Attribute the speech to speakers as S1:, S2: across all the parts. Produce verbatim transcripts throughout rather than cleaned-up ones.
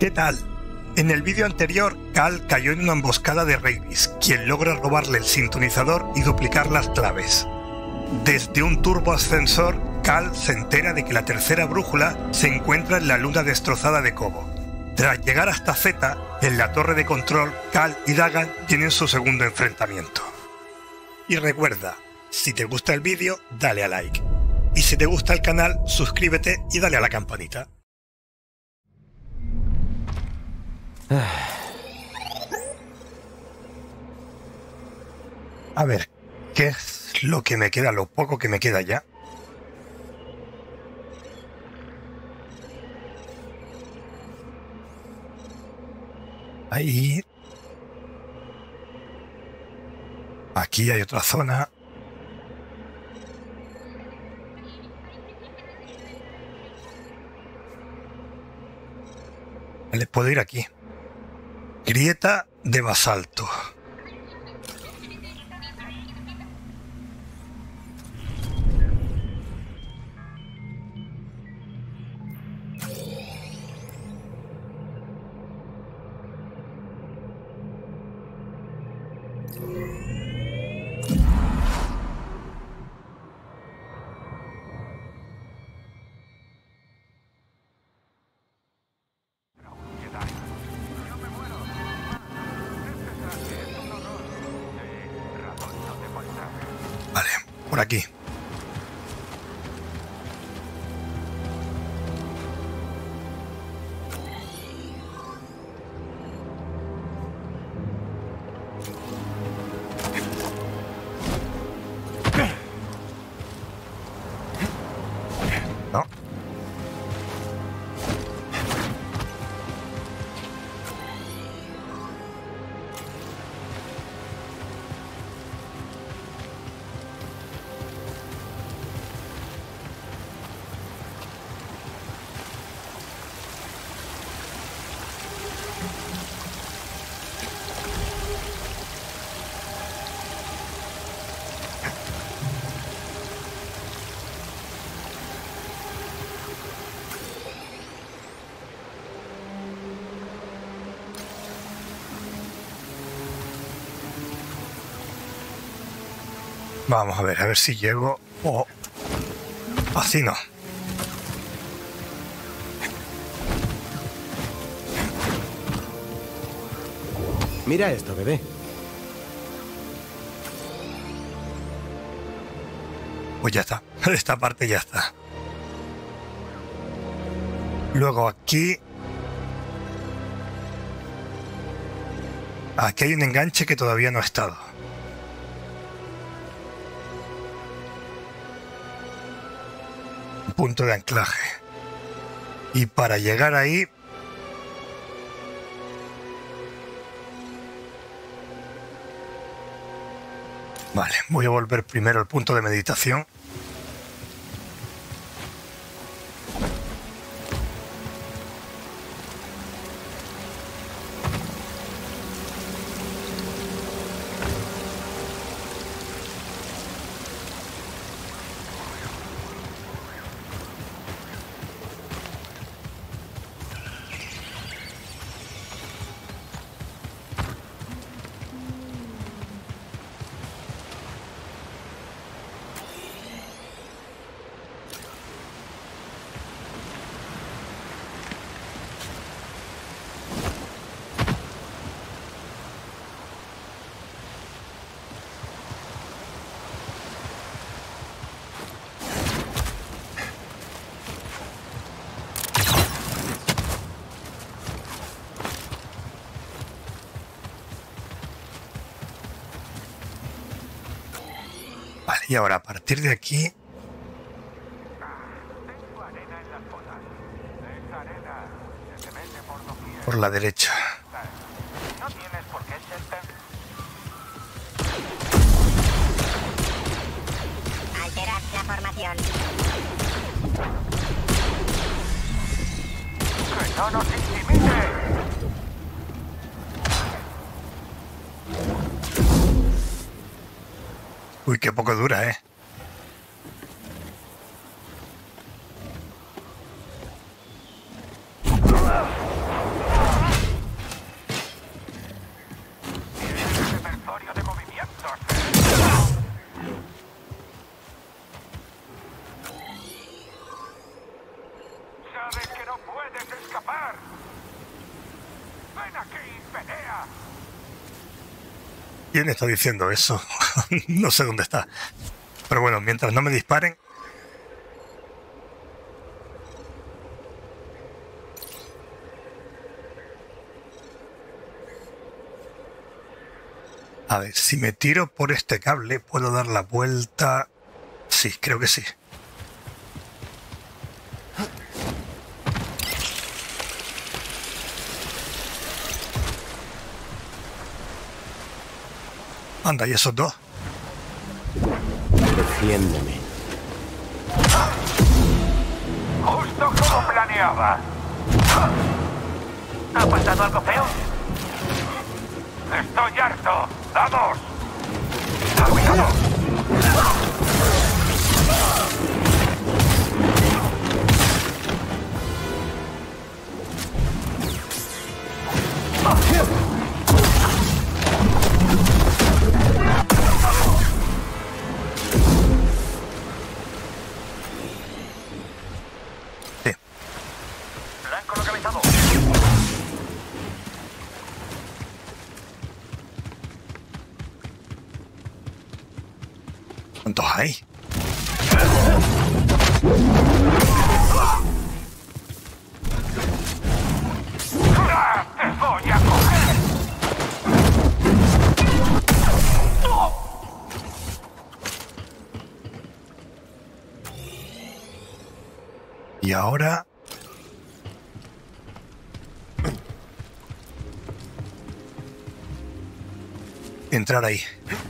S1: ¿Qué tal? En el vídeo anterior, Cal cayó en una emboscada de Rayvis, quien logra robarle el sintonizador y duplicar las claves. Desde un turboascensor, Cal se entera de que la tercera brújula se encuentra en la luna destrozada de Cobo. Tras llegar hasta Z, en la torre de control, Cal y Dagan tienen su segundo enfrentamiento. Y recuerda, si te gusta el vídeo, dale a like. Y si te gusta el canal, suscríbete y dale a la campanita. A ver, ¿qué es lo que me queda, lo poco que me queda ya? Ahí. Aquí hay otra zona. Vale, puedo ir aquí. Grieta de basalto. Vale, por aquí. No. Vamos a ver, a ver si llego. Oh, así no.
S2: Mira esto, bebé.
S1: Pues ya está. Esta parte ya está. Luego aquí. Aquí hay un enganche que todavía no ha estado. Punto de anclaje. Y para llegar ahí vale, voy a volver primero al punto de meditación. Vale, y ahora a partir de aquí por la derecha.
S3: Alterad la formación.
S4: ¡Que no nos intimide!
S1: Uy, qué poco dura, ¿eh?
S4: ¡No puedes escapar! ¡Ven aquí, pelea!
S1: ¿Quién está diciendo eso? No sé dónde está. Pero bueno, mientras no me disparen... A ver, si me tiro por este cable, ¿puedo dar la vuelta? Sí, creo que sí. Anda, ¿y esos dos?
S2: Defiéndeme.
S4: Justo como planeaba. ¿Ha pasado algo feo? Estoy harto. ¡Vamos! ¡Cuidado!
S1: Sí.
S4: Blanco localizado.
S1: ¿Cuántos hay?
S4: ¡Ah! ¡Te voy a coger!
S1: Y ahora... entrar ahí.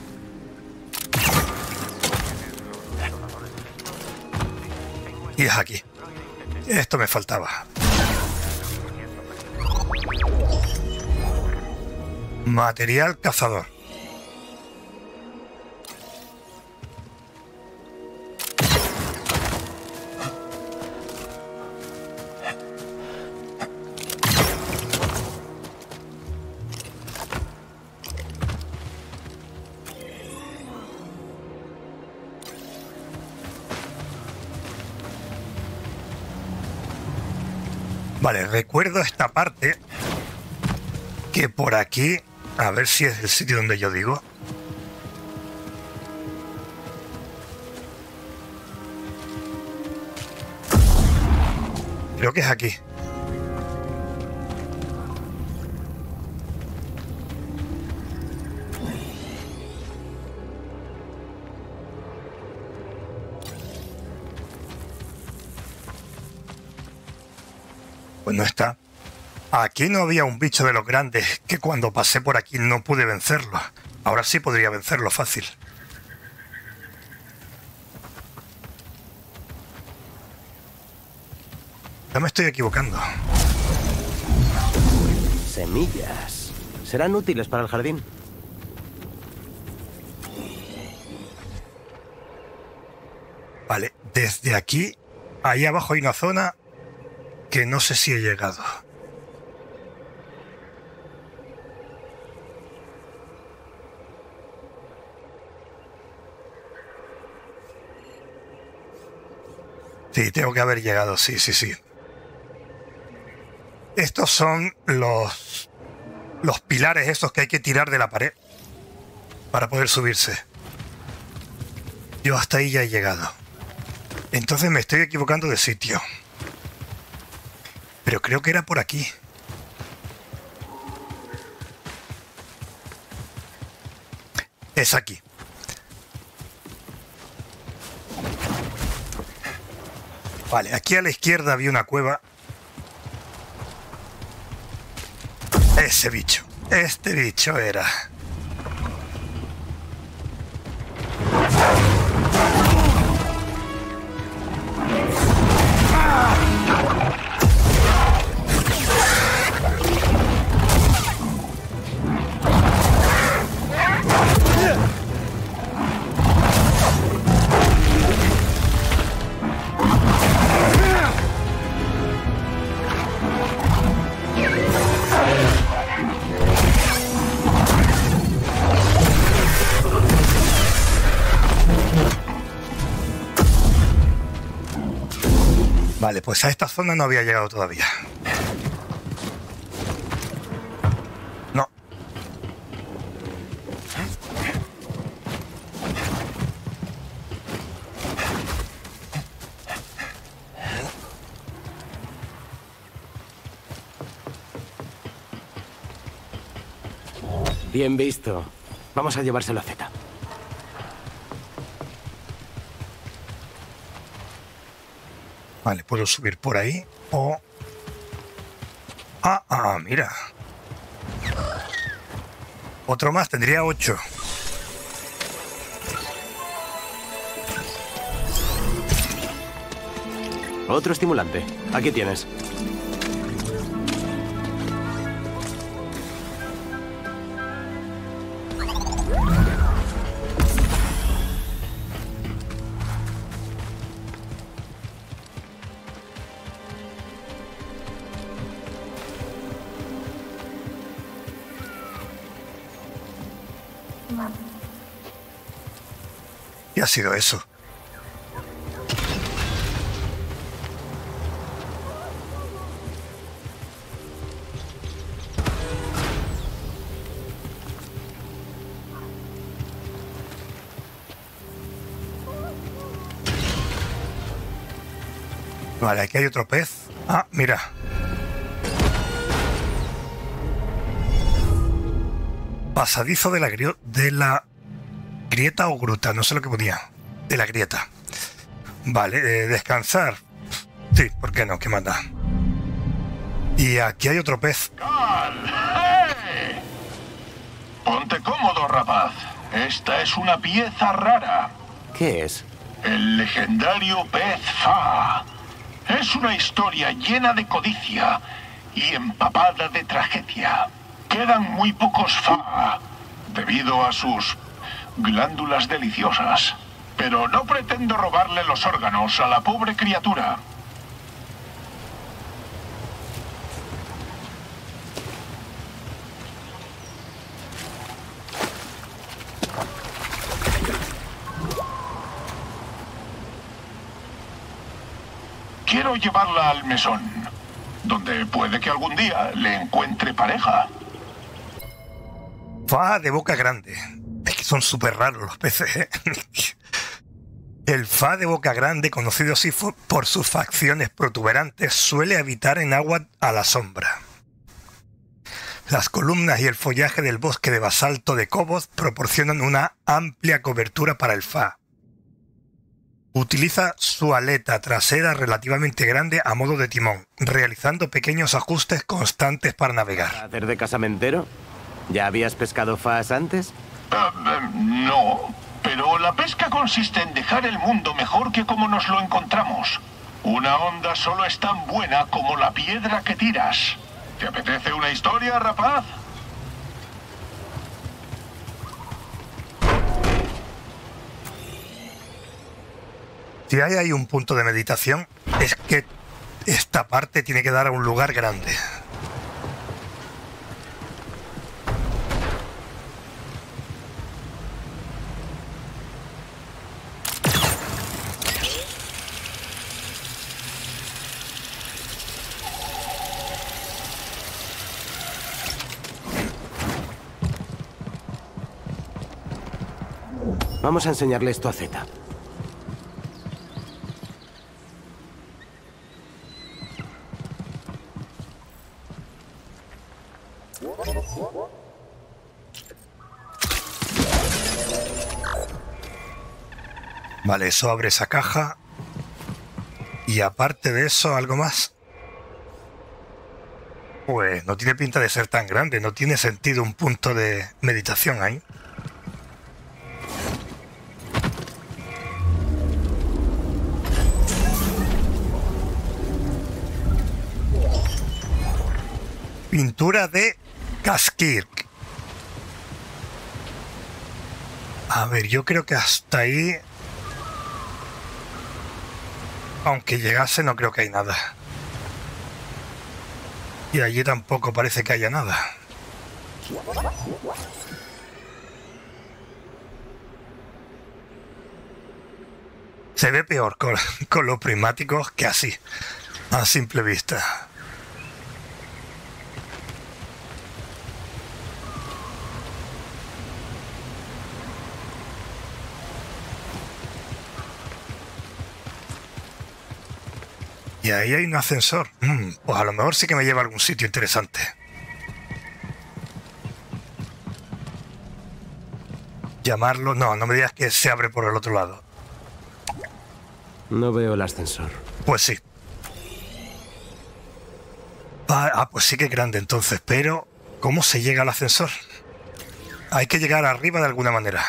S1: Y es aquí. Esto me faltaba. Material cazador. Vale, recuerdo esta parte, que por aquí, a ver si es el sitio donde yo digo. Creo que es aquí. Pues no está. Aquí no había un bicho de los grandes que cuando pasé por aquí no pude vencerlo. Ahora sí podría vencerlo fácil. Ya me estoy equivocando.
S2: Semillas. ¿Serán útiles para el jardín?
S1: Vale, desde aquí, ahí abajo hay una zona que no sé si he llegado. Sí, tengo que haber llegado, sí, sí, sí. Estos son los, los pilares esos que hay que tirar de la pared para poder subirse. Yo hasta ahí ya he llegado. Entonces me estoy equivocando de sitio. Pero creo que era por aquí. Es aquí. Vale, aquí a la izquierda había una cueva. Ese bicho. Este bicho era. Vale, pues a esta zona no había llegado todavía. No.
S2: Bien visto. Vamos a llevárselo a Z.
S1: Vale, puedo subir por ahí o... Ah, ah, mira. Otro más, tendría ocho.
S2: Otro estimulante. Aquí tienes.
S1: ¿Qué ha sido eso? Vale, aquí hay otro pez. Ah, mira. Pasadizo de la, grio de la grieta o gruta, no sé lo que ponía. De la grieta. Vale, eh, descansar. Sí, ¿por qué no? ¿Qué manda? Y aquí hay otro pez.
S4: ¡Cal! ¡Hey! Ponte cómodo, rapaz. Esta es una pieza rara.
S2: ¿Qué es?
S4: El legendario pez Fa. Es una historia llena de codicia y empapada de tragedia. Quedan muy pocos Fa debido a sus glándulas deliciosas. Pero no pretendo robarle los órganos a la pobre criatura. Quiero llevarla al mesón, donde puede que algún día le encuentre pareja.
S1: Fa de boca grande. Es que son súper raros los peces, ¿eh? El Fa de boca grande, conocido así por sus facciones protuberantes, suele habitar en agua a la sombra. Las columnas y el follaje del bosque de basalto de Cobos proporcionan una amplia cobertura para el Fa. Utiliza su aleta trasera relativamente grande a modo de timón, realizando pequeños ajustes constantes para navegar.
S2: ¿Hacer de casamentero? ¿Ya habías pescado Fas antes?
S4: Uh, uh, no, pero la pesca consiste en dejar el mundo mejor que como nos lo encontramos. Una onda solo es tan buena como la piedra que tiras. ¿Te apetece una historia, rapaz?
S1: Si hay ahí un punto de meditación, es que esta parte tiene que dar a un lugar grande.
S2: Vamos a enseñarle esto a Z.
S1: Vale, eso abre esa caja. Y aparte de eso, ¿algo más? Pues no tiene pinta de ser tan grande. No tiene sentido un punto de meditación ahí. Pintura de Kaskirk. A ver, yo creo que hasta ahí... Aunque llegase, no creo que hay nada. Y allí tampoco parece que haya nada. Se ve peor con, con los prismáticos que así, a simple vista. Y ahí hay un ascensor. Mm, pues a lo mejor sí que me lleva a algún sitio interesante. Llamarlo... No, no me digas que se abre por el otro lado.
S2: No veo el ascensor.
S1: Pues sí. Ah, ah, pues sí que es grande entonces, pero ¿cómo se llega al ascensor? Hay que llegar arriba de alguna manera.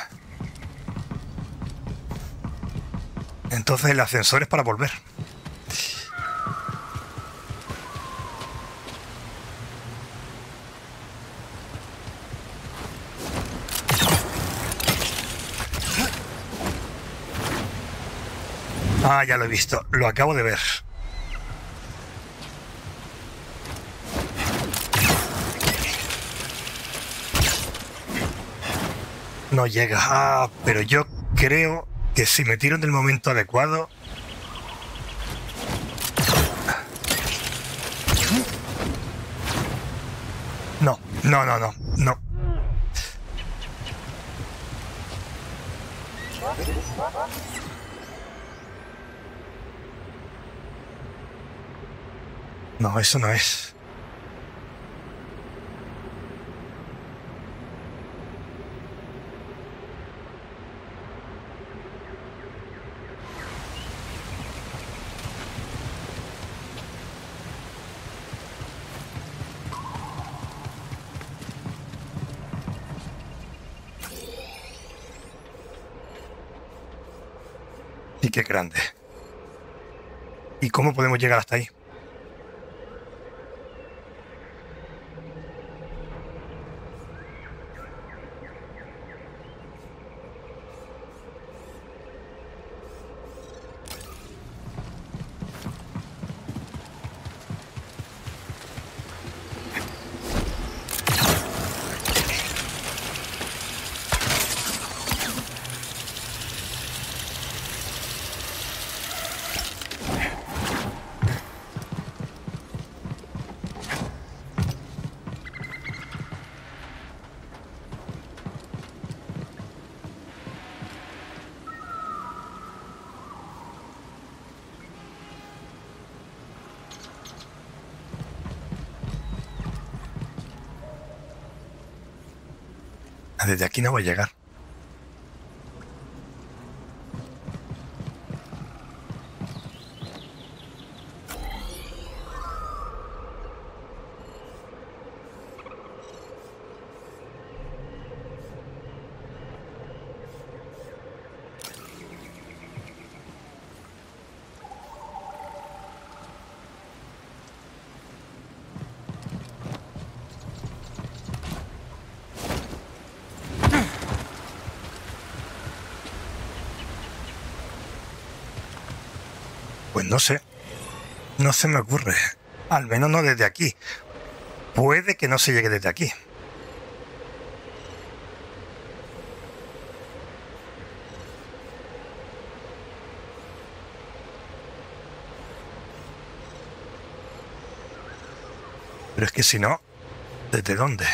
S1: Entonces el ascensor es para volver. Ah, ya lo he visto. Lo acabo de ver. No llega. Ah, pero yo creo que si me tiro en el momento adecuado... No, no, no, no, no. No, eso no es. Y qué grande. ¿Y cómo podemos llegar hasta ahí? Desde aquí no voy a llegar. Pues no sé. No se me ocurre. Al menos no desde aquí. Puede que no se llegue desde aquí. Pero es que si no, ¿desde dónde?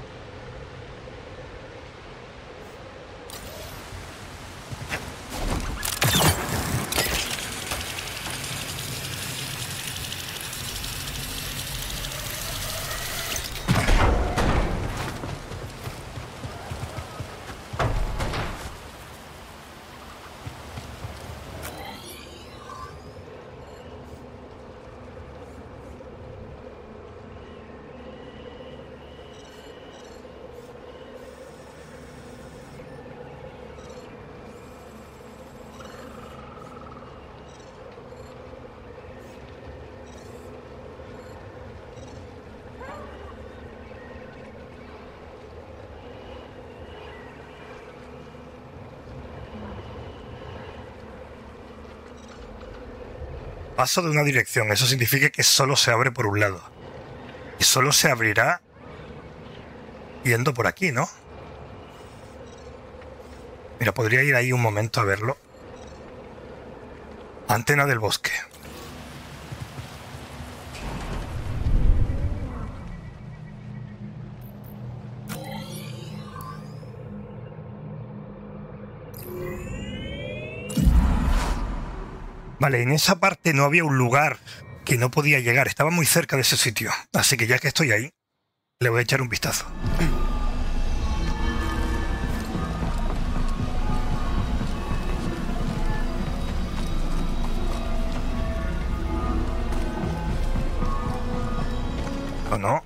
S1: Paso de una dirección, eso significa que solo se abre por un lado. Y solo se abrirá yendo por aquí, ¿no? Mira, podría ir ahí un momento a verlo. Antena del bosque. Vale, en esa parte no había un lugar que no podía llegar. Estaba muy cerca de ese sitio. Así que ya que estoy ahí, le voy a echar un vistazo. ¿O no?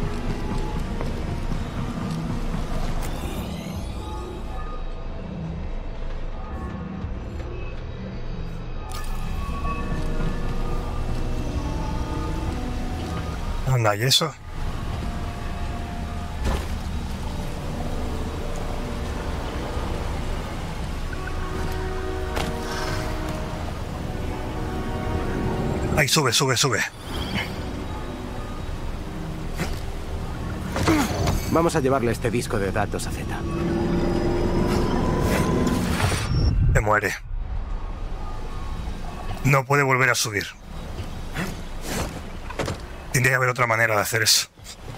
S1: Anda, ¿y eso? Ahí, sube, sube, sube.
S2: Vamos a llevarle este disco de datos a Zeta.
S1: Se muere. No puede volver a subir. Tendría que haber otra manera de hacer eso.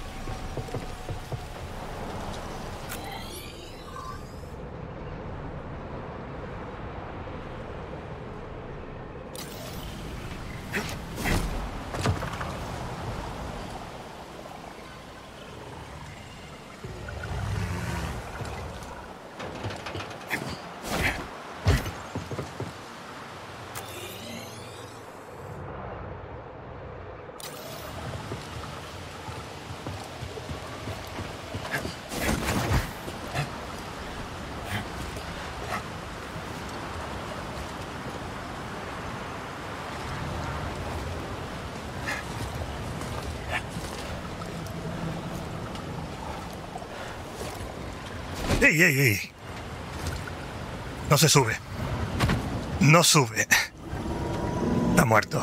S1: ¡Ey, ey, ey! No se sube. No sube. Está muerto.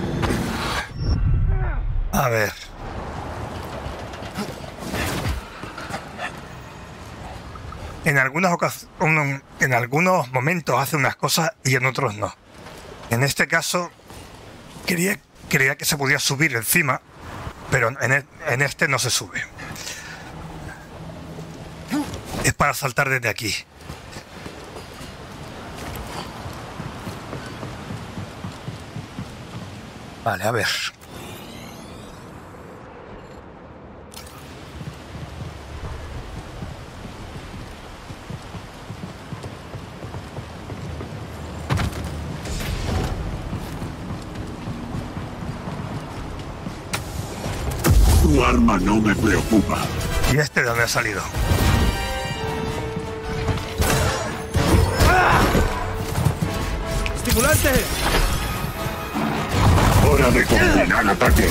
S1: A ver. En algunas ocasiones, en algunos momentos hace unas cosas y en otros no. En este caso, quería, creía que se podía subir encima, pero en, e, en este no se sube. Es para saltar desde aquí. Vale, a ver.
S4: Tu arma no me preocupa.
S1: ¿Y este de dónde ha salido?
S2: ¡Estimulante!
S4: Hora de combinar ataques.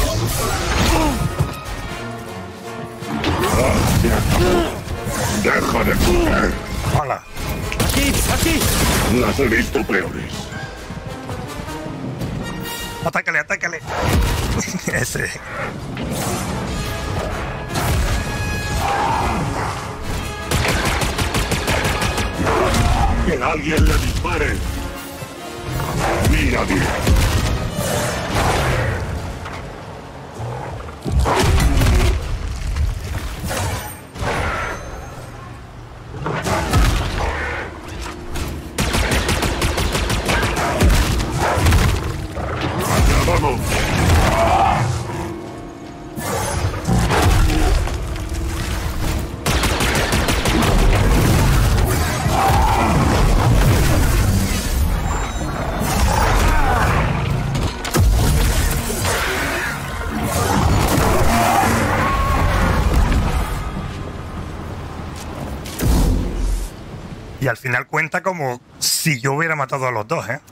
S4: Ah, se acabó. Deja de correr.
S1: ¡Hala!
S2: ¡Aquí! ¡Aquí!
S4: Las he visto peores.
S1: ¡Atácale, atácale! Ese.
S4: Que alguien le dispare. Mira bien. Allá vamos.
S1: Y al final cuenta como si yo hubiera matado a los dos, ¿eh?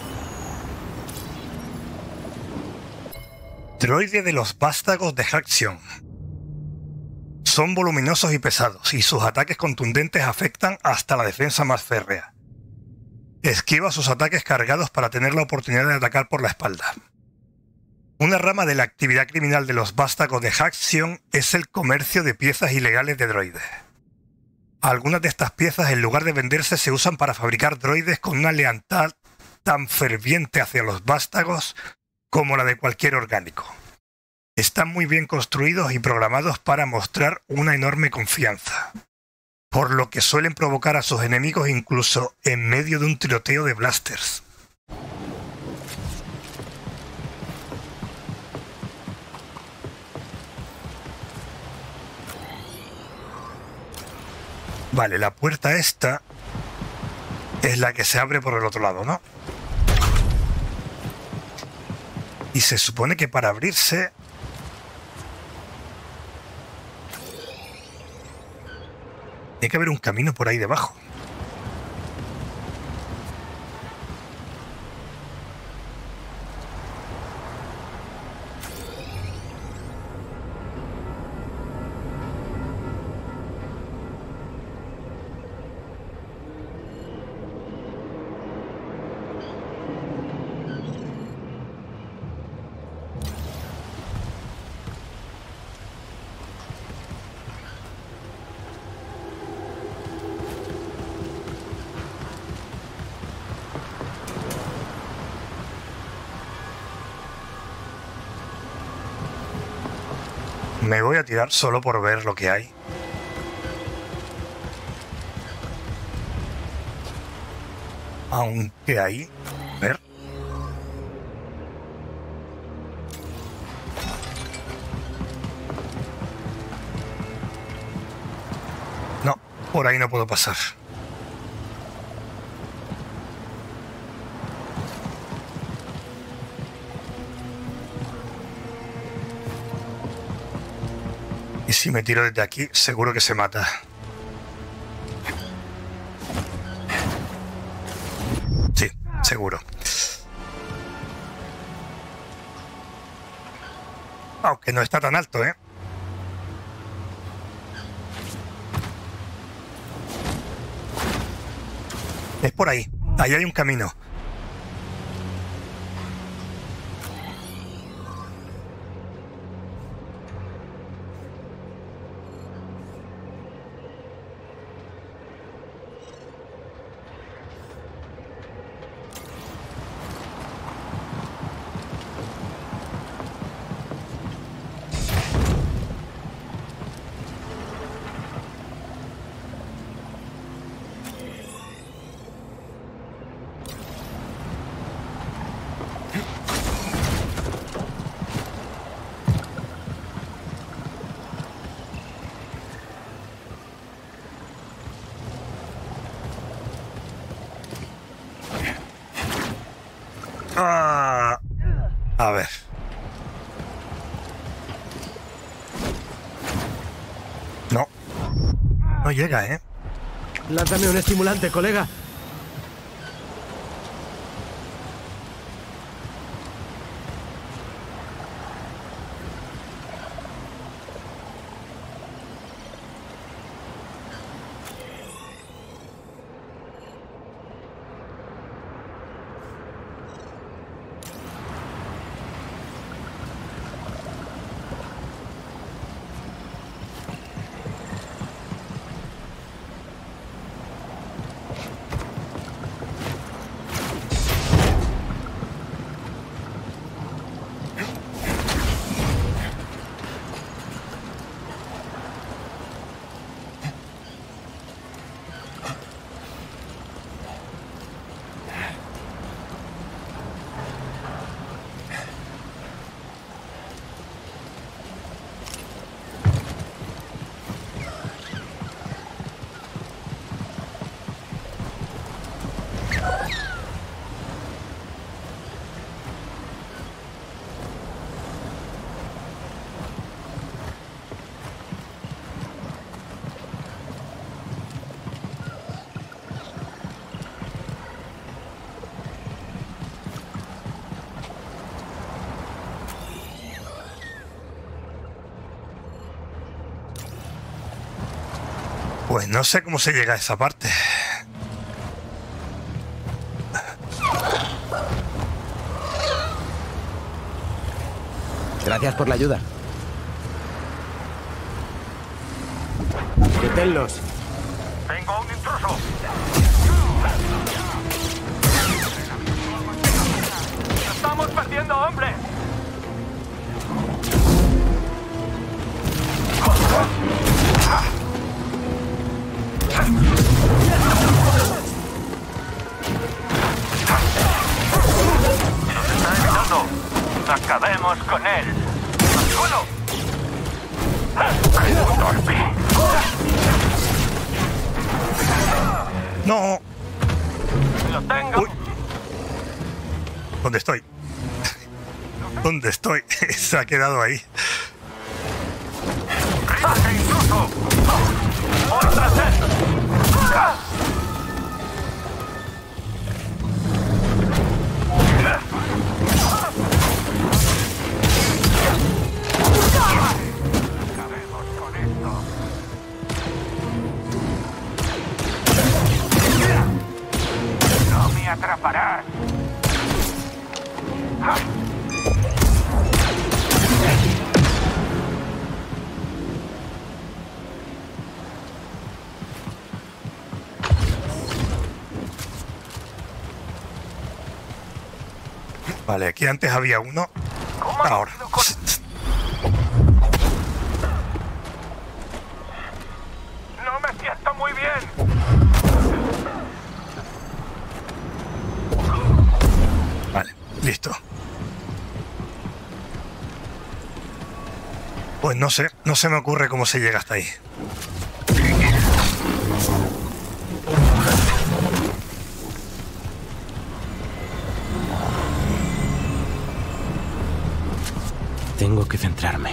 S1: Droide de los vástagos de Haxion. Son voluminosos y pesados, y sus ataques contundentes afectan hasta la defensa más férrea. Esquiva sus ataques cargados para tener la oportunidad de atacar por la espalda. Una rama de la actividad criminal de los vástagos de Haxion es el comercio de piezas ilegales de droides. Algunas de estas piezas, en lugar de venderse, se usan para fabricar droides con una lealtad tan ferviente hacia los vástagos como la de cualquier orgánico. Están muy bien construidos y programados para mostrar una enorme confianza, por lo que suelen provocar a sus enemigos incluso en medio de un tiroteo de blasters. Vale, la puerta esta es la que se abre por el otro lado, ¿no? Y se supone que para abrirse... tiene que haber un camino por ahí debajo. Me voy a tirar solo por ver lo que hay. Aunque ahí... A ver. No, por ahí no puedo pasar. Y si me tiro desde aquí, seguro que se mata. Sí, seguro. Aunque no está tan alto, ¿eh? Es por ahí. Ahí hay un camino. Ah, a ver. No. No llega, ¿eh?
S2: Lánzame un estimulante, colega.
S1: Pues no sé cómo se llega a esa parte.
S2: Gracias por la ayuda. ¡Deténlos!
S5: ¡Tengo un intruso! ¡Estamos perdiendo hombres! ¡Nos está evitando! ¡Acabemos con él! ¡Al suelo! ¡Torpe!
S1: ¡No!
S5: ¡Lo tengo!
S1: Uy. ¿Dónde estoy? ¿Dónde estoy? Se ha quedado ahí.
S5: ¡Ríbase, intruso! ¡Voy tras él! Acabemos con esto. ¡No me atraparás!
S1: Vale, aquí antes había uno. Ahora.
S5: No me siento muy bien.
S1: Vale, listo. Pues no sé, no se me ocurre cómo se llega hasta ahí.
S2: Tengo que centrarme.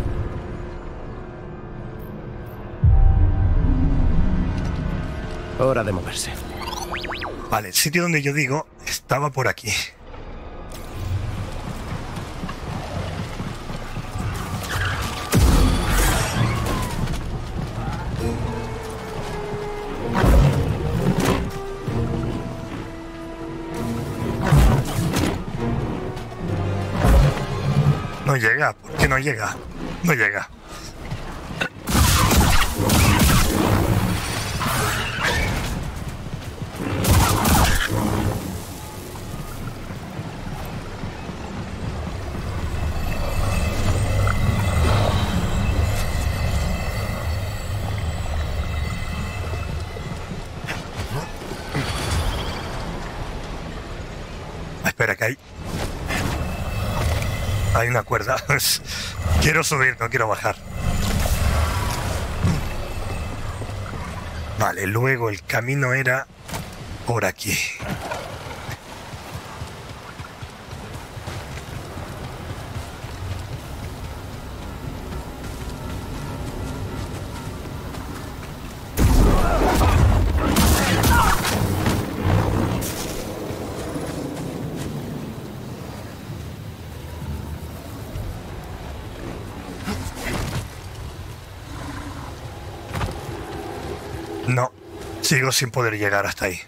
S2: Hora de moverse.
S1: Vale, el sitio donde yo digo estaba por aquí. No llega, ¿por qué no llega? No llega. Espera, que hay... Hay una cuerda. Quiero subir, no quiero bajar. Vale, luego el camino era por aquí. No, sigo sin poder llegar hasta ahí.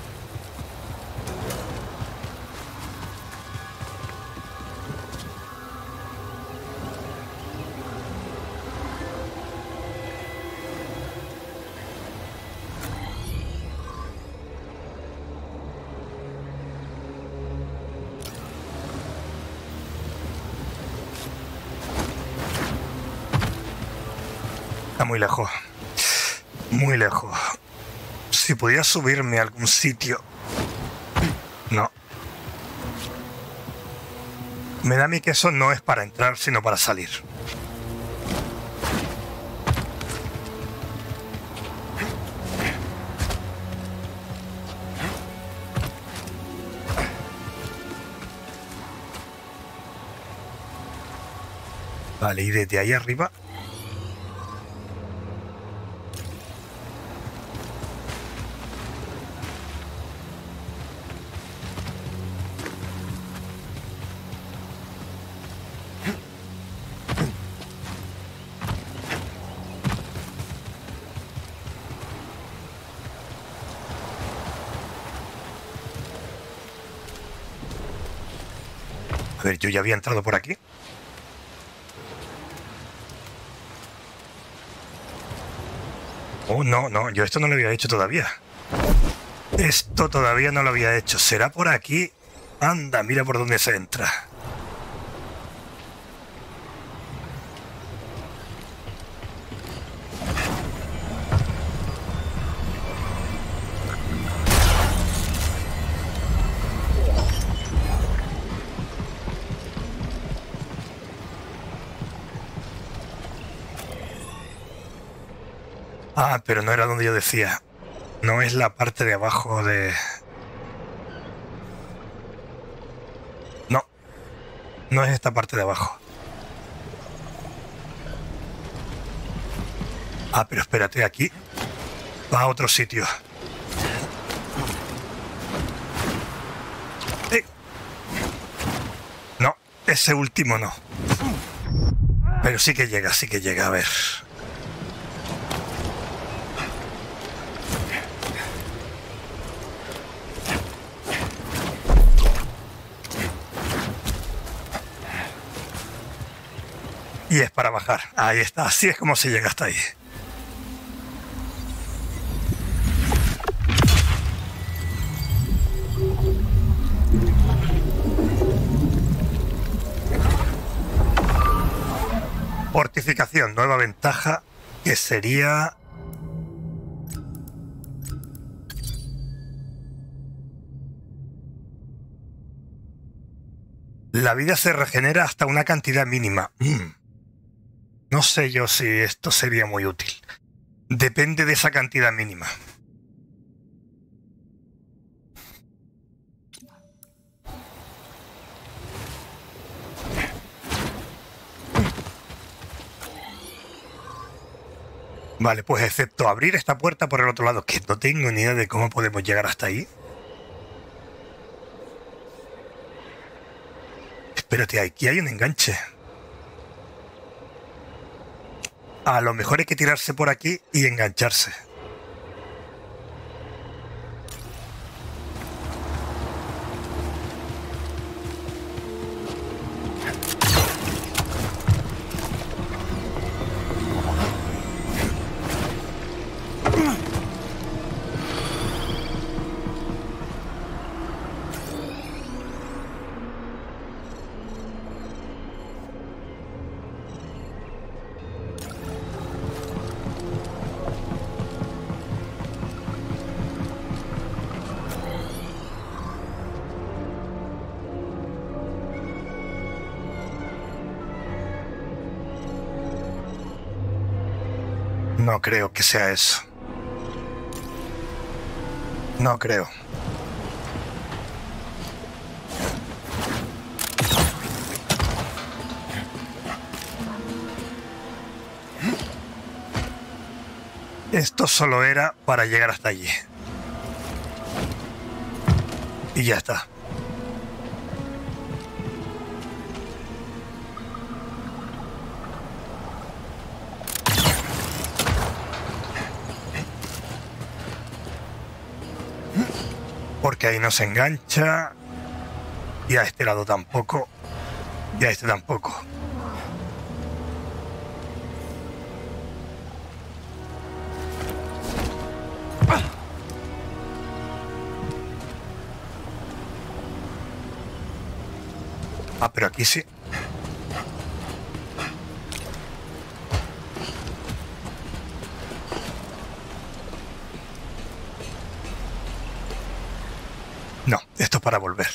S1: Está muy lejos. Muy lejos. Si podía subirme a algún sitio. No. Me da a mí que eso no es para entrar, sino para salir. Vale, y desde ahí arriba... A ver, yo ya había entrado por aquí. Oh, no, no, yo esto no lo había hecho todavía. Esto todavía no lo había hecho. ¿Será por aquí? Anda, mira por dónde se entra. Ah, pero no era donde yo decía. No es la parte de abajo de... No. No es esta parte de abajo. Ah, pero espérate, aquí va a otro sitio. ¡Eh! No, ese último no. Pero sí que llega, sí que llega, a ver... Y es para bajar. Ahí está. Así es como se llega hasta ahí. Fortificación. Nueva ventaja que sería... La vida se regenera hasta una cantidad mínima. Mm. No sé yo si esto sería muy útil. Depende de esa cantidad mínima. Vale, pues excepto abrir esta puerta por el otro lado, que no tengo ni idea de cómo podemos llegar hasta ahí. Espérate, aquí hay un enganche. A lo mejor hay que tirarse por aquí y engancharse. No creo que sea eso. No creo. Esto solo era para llegar hasta allí. Y ya está. Porque ahí no se engancha. Y a este lado tampoco. Y a este tampoco. Ah, pero aquí sí. No, esto es para volver.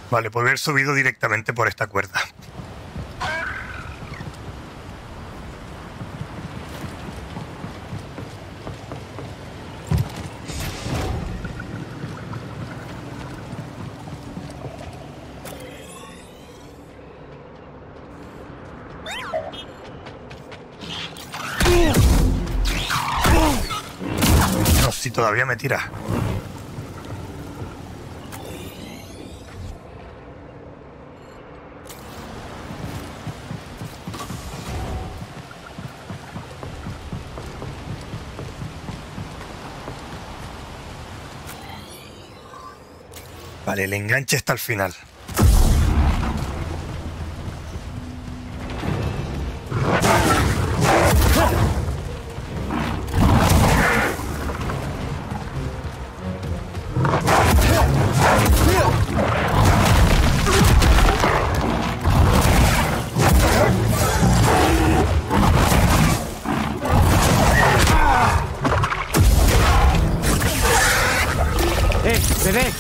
S1: Vale, puedo haber subido directamente por esta cuerda. No, si todavía me tira. Vale, el enganche está al final.
S2: ¡Eh, bebé!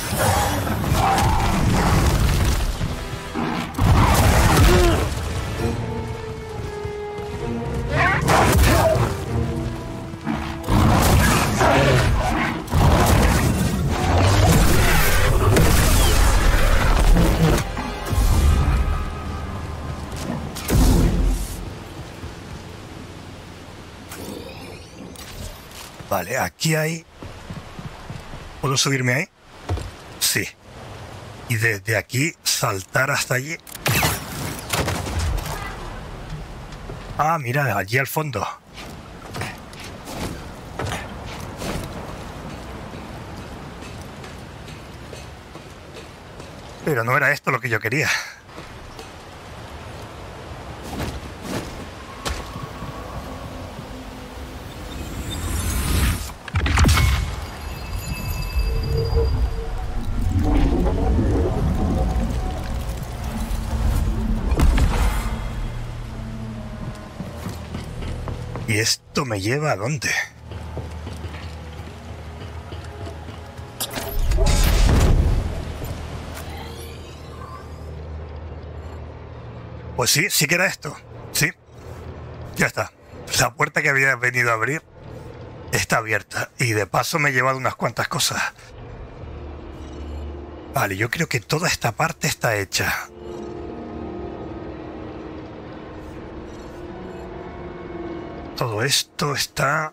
S1: Vale, aquí hay... ¿Puedo subirme ahí? Sí. Y desde aquí saltar hasta allí. Ah, mira, allí al fondo. Pero no era esto lo que yo quería. ¿Y esto me lleva a dónde? Pues sí, sí que era esto. Sí. Ya está. La puerta que había venido a abrir está abierta. Y de paso me he llevado unas cuantas cosas. Vale, yo creo que toda esta parte está hecha. Todo esto está...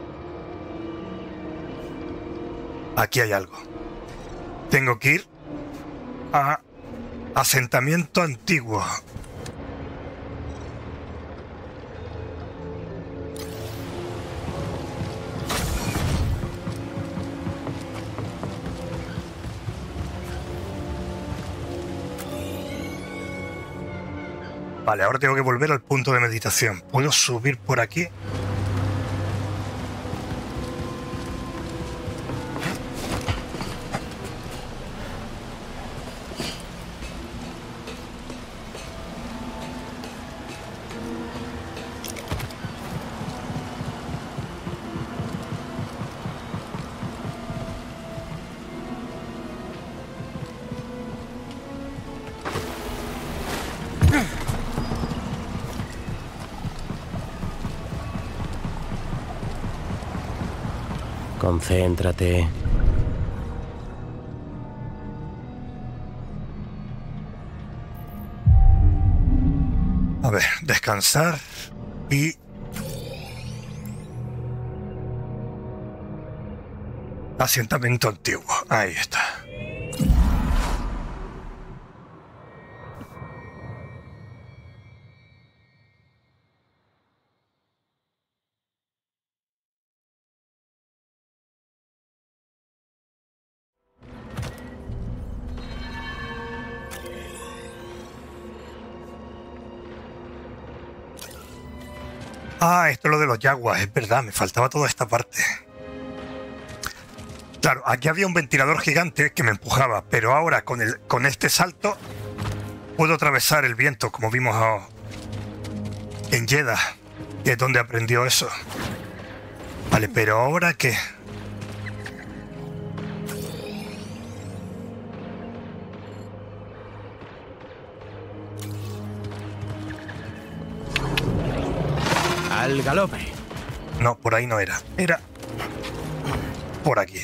S1: Aquí hay algo. Tengo que ir a asentamiento antiguo. Vale, ahora tengo que volver al punto de meditación. ¿Puedo subir por aquí?
S2: Concéntrate.
S1: A ver, descansar y... asentamiento antiguo. Ahí está. Ah, esto es lo de los yaguas, es verdad, me faltaba toda esta parte. Claro, aquí había un ventilador gigante que me empujaba, pero ahora con, el, con este salto puedo atravesar el viento, como vimos oh, en Jedha, que es donde aprendió eso. Vale, pero ahora ¿qué?
S2: Al galope.
S1: No, por ahí no era. Era por aquí.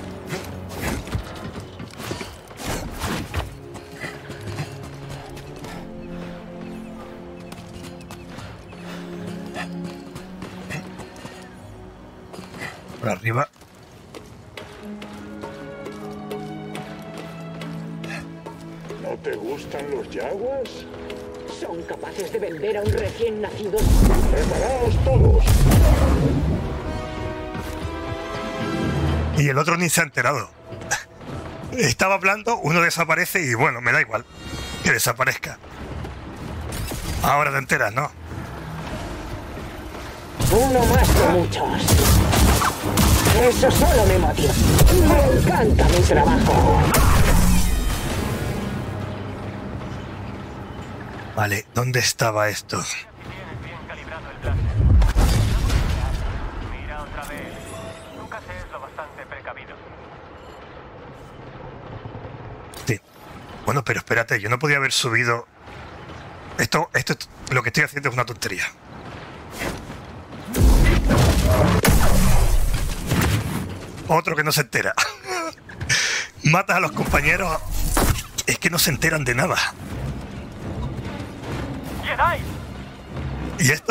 S1: Por arriba.
S4: ¿No te gustan los yaguas?
S6: Son capaces de vender a un recién nacido.
S4: ¡Preparaos todos!
S1: Y el otro ni se ha enterado. Estaba hablando, uno desaparece y bueno, me da igual que desaparezca. Ahora te enteras, ¿no?
S6: Uno más de muchos. Eso solo me motiva. Me encanta mi trabajo.
S1: Vale, ¿dónde estaba esto?
S5: Tienes bien calibrado el blaster. Mira otra vez. Nunca se es lo bastante precavido.
S1: Sí. Bueno, pero espérate, yo no podía haber subido... Esto, esto, lo que estoy haciendo es una tontería. Otro que no se entera. Matas a los compañeros. Es que no se enteran de nada.
S5: ¡Jedi!
S1: ¿Y esto?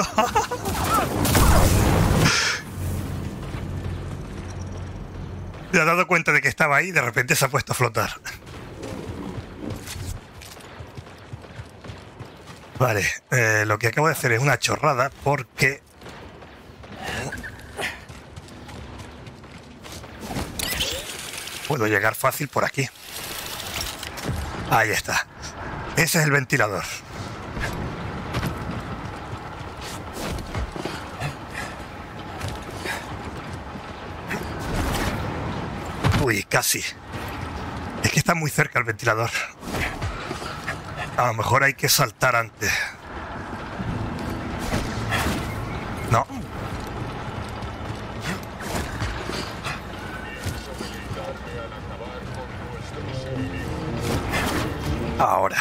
S1: Se ha dado cuenta de que estaba ahí y de repente se ha puesto a flotar. Vale, eh, lo que acabo de hacer es una chorrada porque... puedo llegar fácil por aquí. Ahí está. Ese es el ventilador. Uy, casi. Es que está muy cerca el ventilador. A lo mejor hay que saltar antes. No. Ahora.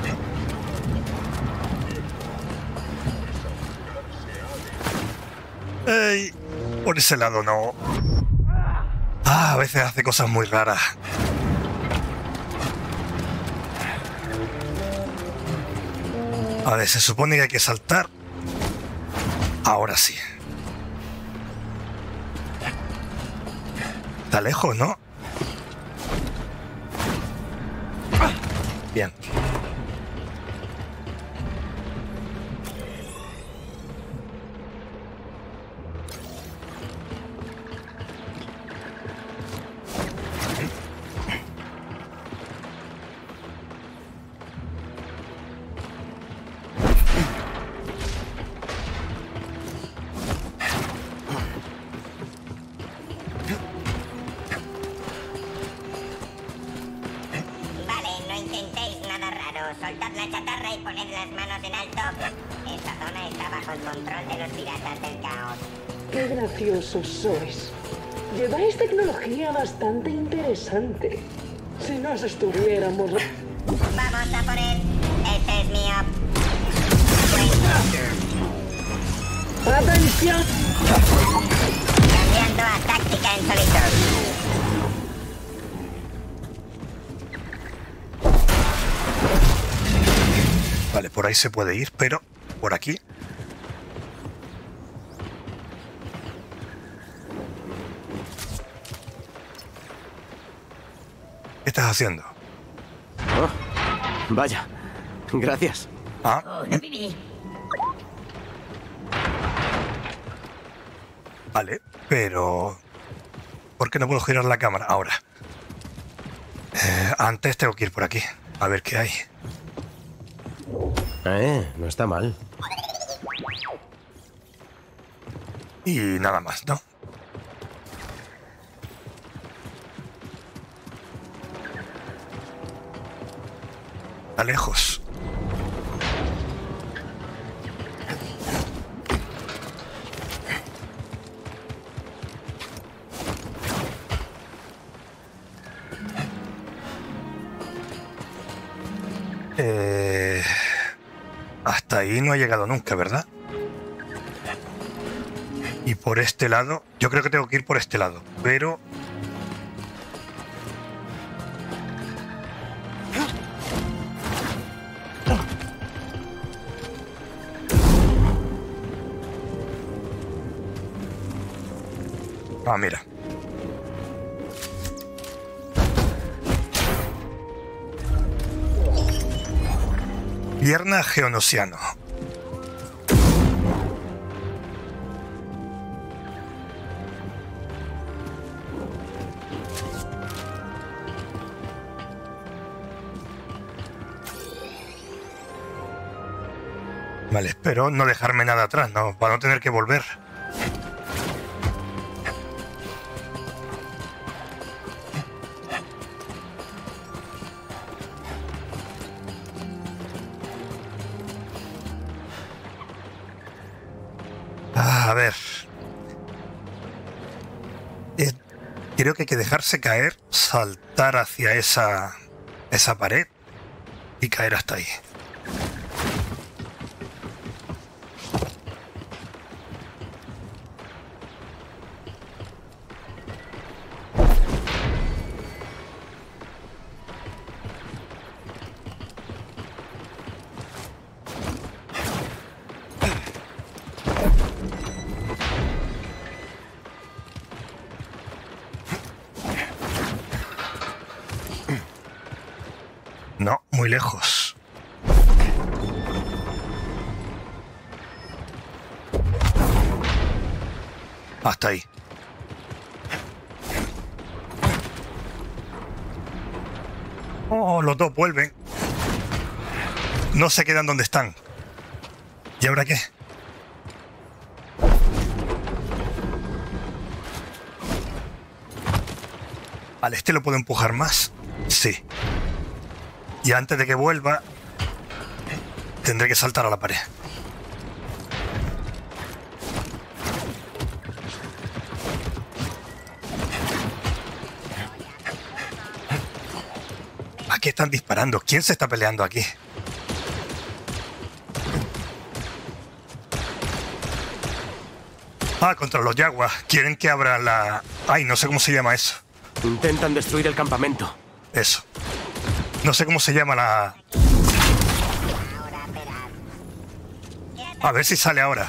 S1: Ey, por ese lado no. Ah, a veces hace cosas muy raras. A ver, se supone que hay que saltar. Ahora sí. Está lejos, ¿no? Bien.
S3: Soltad la chatarra y poned las manos en alto. Esta zona está bajo el control de los piratas del caos.
S6: Qué graciosos sois. Lleváis tecnología bastante interesante. Si nos estuviéramos...
S3: Vamos a por él. Este es mío.
S6: ¡Atención!
S3: Cambiando a táctica en solitario.
S1: Vale, por ahí se puede ir, pero por aquí. ¿Qué estás haciendo?
S2: Oh, vaya, gracias.
S1: Ah,
S3: Oh, reviví.
S1: vale, pero... ¿por qué no puedo girar la cámara ahora? Eh, antes tengo que ir por aquí, a ver qué hay.
S2: Eh, no está mal.
S1: Y nada más, ¿no? Está lejos. Eh... Hasta ahí no he llegado nunca, ¿verdad? Y por este lado, yo creo que tengo que ir por este lado, pero... Ah, mira. Pierna geonosiano. Vale, espero no dejarme nada atrás, ¿no? Para no tener que volver. Ah, a ver. Eh, creo que hay que dejarse caer, saltar hacia esa, esa pared y caer hasta ahí. No, muy lejos. Hasta ahí. Oh, los dos vuelven. No se quedan donde están. ¿Y ahora qué? Vale, este lo puedo empujar más. Sí. Y antes de que vuelva, tendré que saltar a la pared. ¿A qué están disparando? ¿Quién se está peleando aquí? Ah, contra los Yaguas. Quieren que abra la... Ay, no sé cómo se llama eso.
S2: Intentan destruir el campamento.
S1: Eso. No sé cómo se llama la... A ver si sale ahora.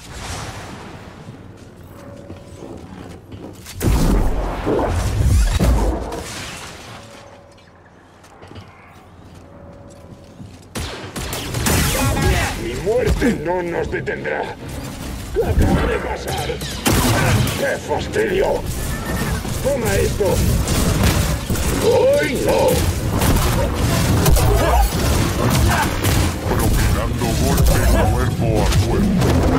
S6: Mi muerte no nos detendrá. ¿Qué acaba de pasar? ¡Qué fastidio! ¡Toma esto! ¡Hoy no!
S4: Propinando golpes cuerpo a cuerpo.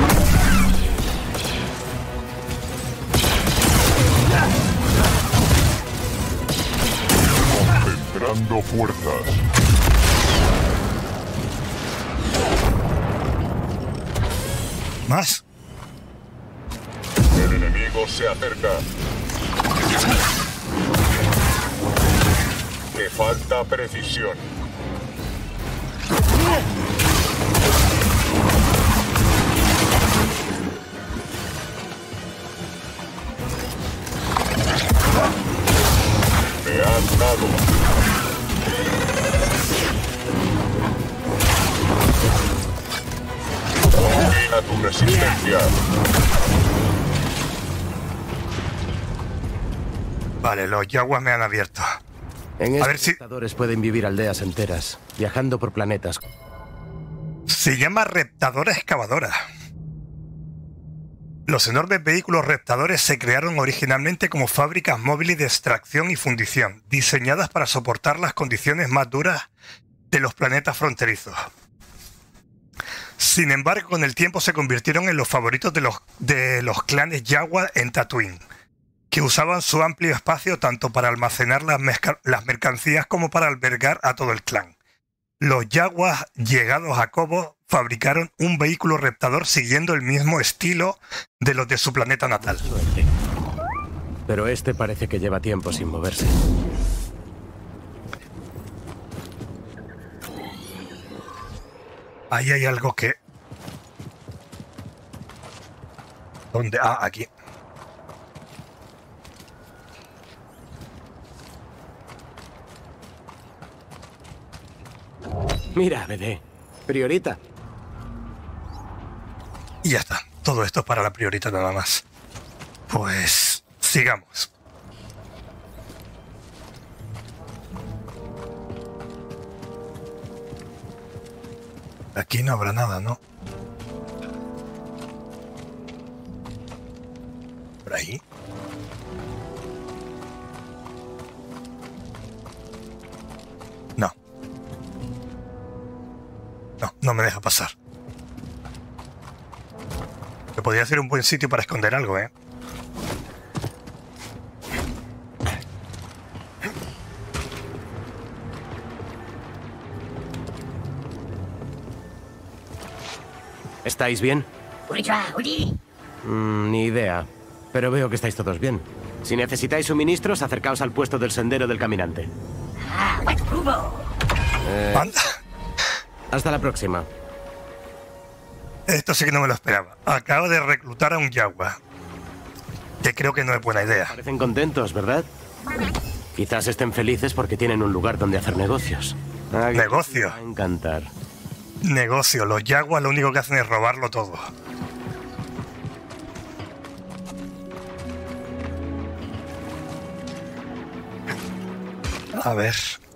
S4: Concentrando fuerzas.
S1: ¿Más?
S4: El enemigo se acerca. Te falta precisión. Me has dado. Domina tu resistencia.
S1: Vale, los Yaguas me han abierto.
S2: En
S1: A
S2: estos
S1: ver si-
S2: reptadores pueden vivir aldeas enteras, viajando por planetas.
S1: Se llama reptadora excavadora. Los enormes vehículos reptadores se crearon originalmente como fábricas móviles de extracción y fundición, diseñadas para soportar las condiciones más duras de los planetas fronterizos. Sin embargo, con el tiempo se convirtieron en los favoritos de los, de los clanes Yagua en Tatooine, que usaban su amplio espacio tanto para almacenar las, las mercancías como para albergar a todo el clan. Los Yaguas, llegados a Koboh, fabricaron un vehículo reptador siguiendo el mismo estilo de los de su planeta natal.
S2: Suerte. Pero este parece que lleva tiempo sin moverse.
S1: Ahí hay algo que... ¿Dónde? Ah, aquí.
S2: Mira, bebé. Priorita.
S1: Y ya está. Todo esto es para la priorita nada más. Pues sigamos. Aquí no habrá nada, ¿no? Por ahí. No. No, no me deja pasar. Que podría ser un buen sitio para esconder algo, ¿eh?
S2: ¿Estáis bien? Mm, ni idea. Pero veo que estáis todos bien. Si necesitáis suministros, acercaos al puesto del sendero del caminante. Eh,
S1: Anda.
S2: hasta la próxima.
S1: Esto sí que no me lo esperaba. Acabo de reclutar a un Yagua. Que creo que no es buena idea.
S2: Parecen contentos, ¿verdad? Quizás estén felices porque tienen un lugar donde hacer negocios. Ah, que
S1: ¿Negocio?
S2: les va a encantar.
S1: Negocio. Los Yaguas lo único que hacen es robarlo todo. A ver.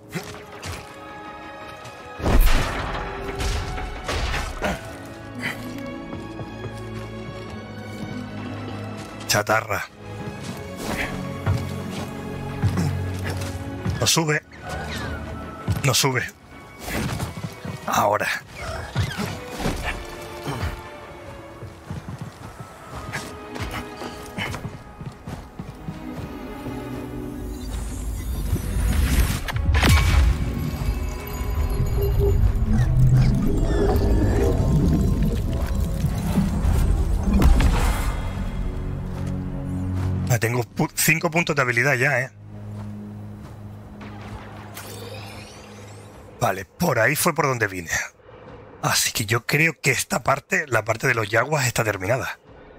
S1: Chatarra. No sube. No sube. Ahora. Tengo pu- cinco puntos de habilidad ya, ¿eh? Vale, por ahí fue por donde vine. Así que yo creo que esta parte, la parte de los Yaguas, está terminada.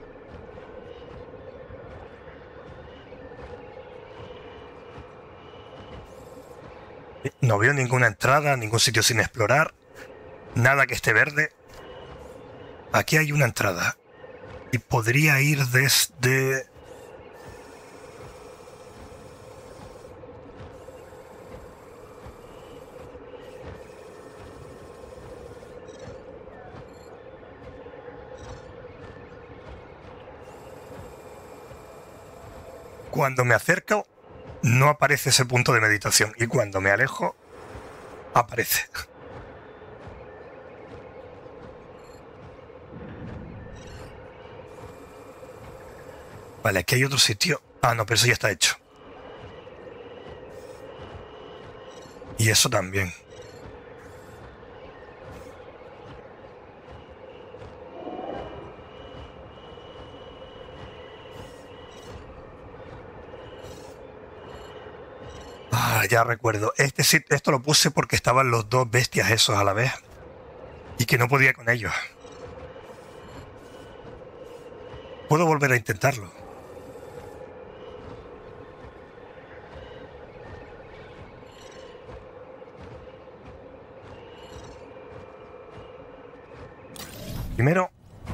S1: No veo ninguna entrada, ningún sitio sin explorar. Nada que esté verde. Aquí hay una entrada. Y podría ir desde... Cuando me acerco, no aparece ese punto de meditación. Y cuando me alejo, aparece. Vale, aquí hay otro sitio. Ah, no, pero eso ya está hecho. Y eso también. Ah, ya recuerdo. Este sit- esto lo puse porque estaban los dos bestias esos a la vez. Y que no podía con ellos. Puedo volver a intentarlo. Primero,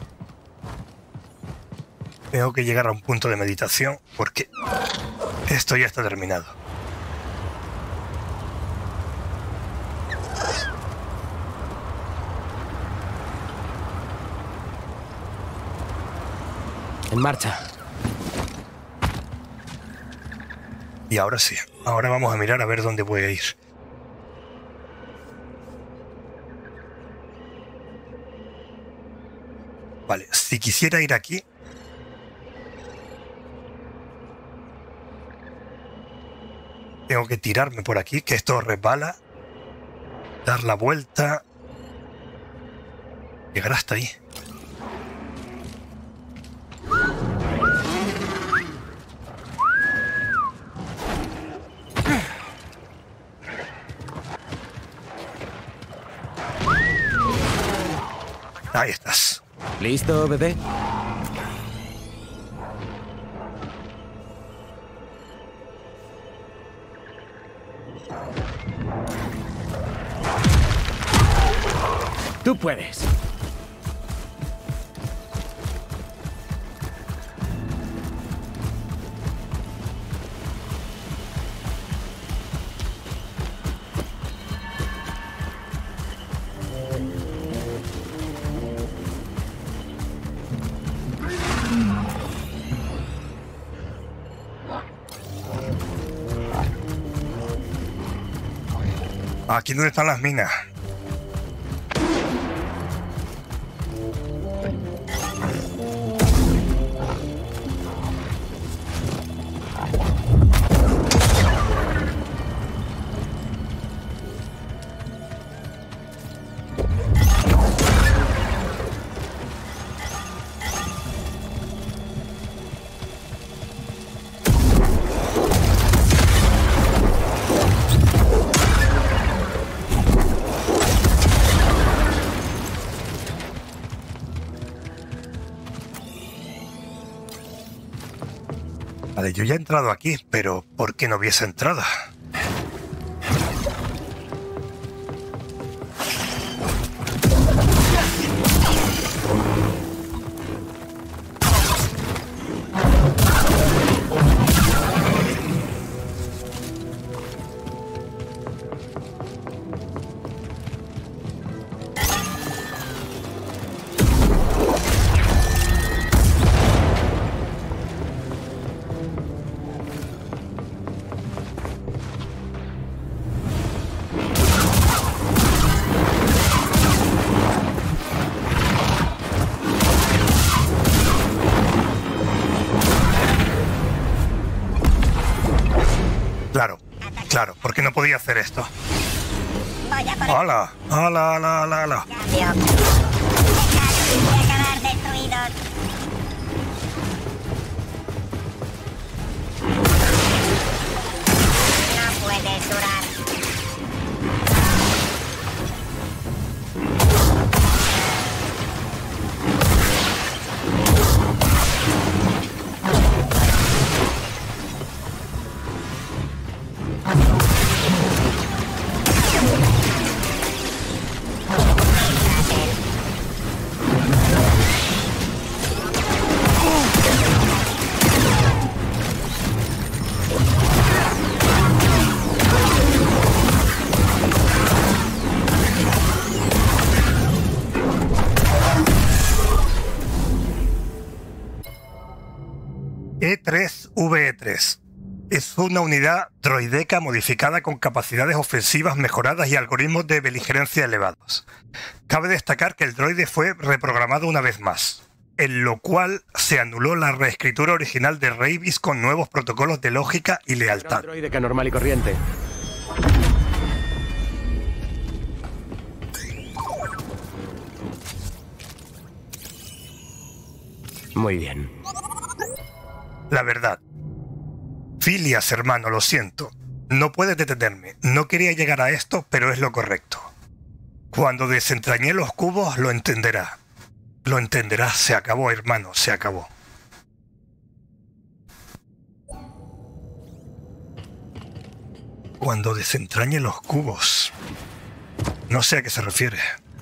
S1: tengo que llegar a un punto de meditación porque esto ya está terminado.
S2: En marcha.
S1: Y ahora sí, ahora vamos a mirar a ver dónde voy a ir. Vale, si quisiera ir aquí... Tengo que tirarme por aquí, que esto resbala. Dar la vuelta. Llegar hasta ahí. Ahí estás.
S2: ¿Listo, bebé? Tú puedes.
S1: Aquí donde están las minas. Vale, yo ya he entrado aquí, pero ¿por qué no hubiese entrado? Claro, claro, ¿por qué no podía hacer esto?
S3: Voy a por
S1: ¡Hala! ¡Hala, hala, hala, hala!
S3: cambio. Dejaros de acabar destruidos. No puedes durar.
S1: E tres V E tres. Es una unidad droideca modificada con capacidades ofensivas mejoradas y algoritmos de beligerencia elevados. Cabe destacar que el droide fue reprogramado una vez más, en lo cual se anuló la reescritura original de Rayvis con nuevos protocolos de lógica y
S2: Era
S1: lealtad.
S2: un droide normal y corriente. Muy bien.
S1: La verdad. Filias, hermano, lo siento. No puedes detenerme. No quería llegar a esto, pero es lo correcto. Cuando desentrañé los cubos, lo entenderá. Lo entenderás. Se acabó, hermano, se acabó. Cuando desentrañe los cubos. No sé a qué se refiere.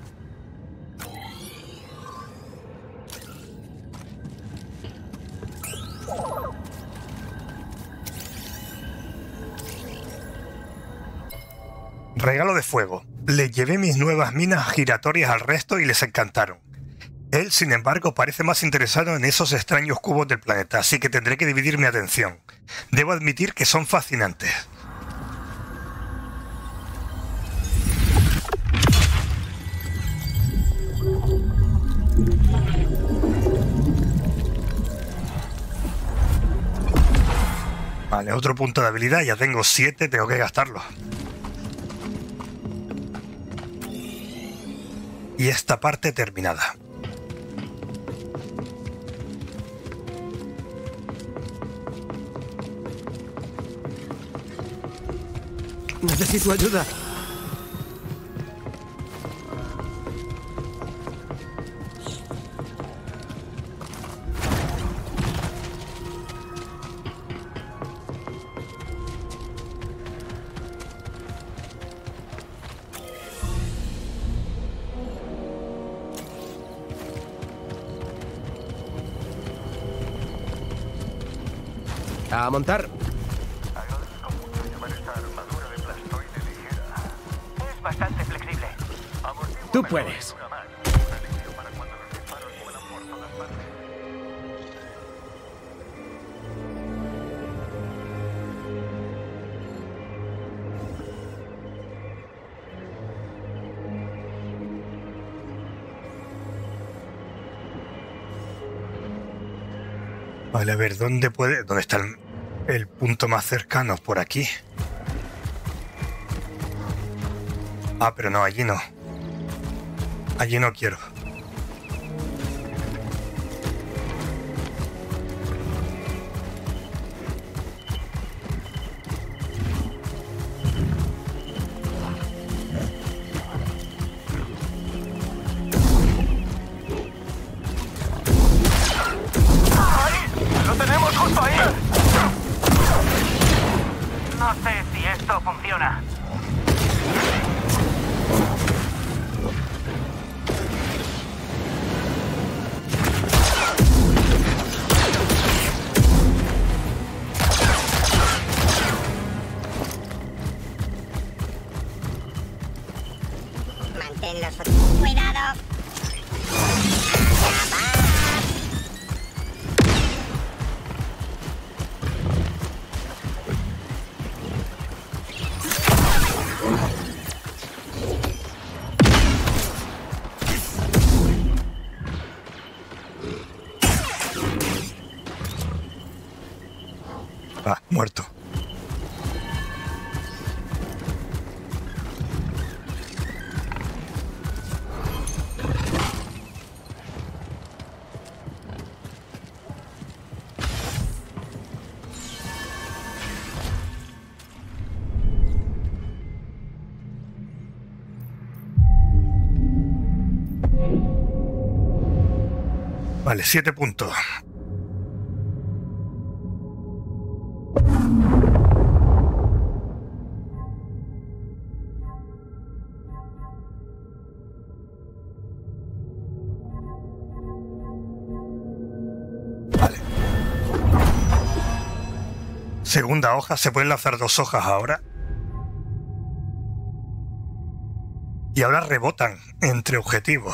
S1: Regalo de fuego. Le llevé mis nuevas minas giratorias al resto y les encantaron. Él, sin embargo, parece más interesado en esos extraños cubos del planeta, así que tendré que dividir mi atención. Debo admitir que son fascinantes. Vale, otro punto de habilidad. Ya tengo siete, tengo que gastarlo. Y esta parte terminada.
S2: Necesito ayuda. A montar.
S5: Agradezco mucho llevar esta armadura de plastoide ligera. Es bastante flexible. Amortigua
S2: Tú
S5: mejor
S2: puedes.
S5: que una más. Un alivio para cuando los disparos vuelan por todas partes.
S1: Vale, a ver, ¿dónde puede...? ¿Dónde está el, el punto más cercano? Por aquí. Ah, pero no, allí no. Allí no quiero.
S5: ¡Lo tenemos justo ahí! No sé si esto funciona.
S3: Mantén los... ¡Cuidado!
S1: Ah, muerto. Vale, siete puntos. Vale. Segunda hoja. Se pueden lanzar dos hojas ahora. Y ahora rebotan entre objetivos.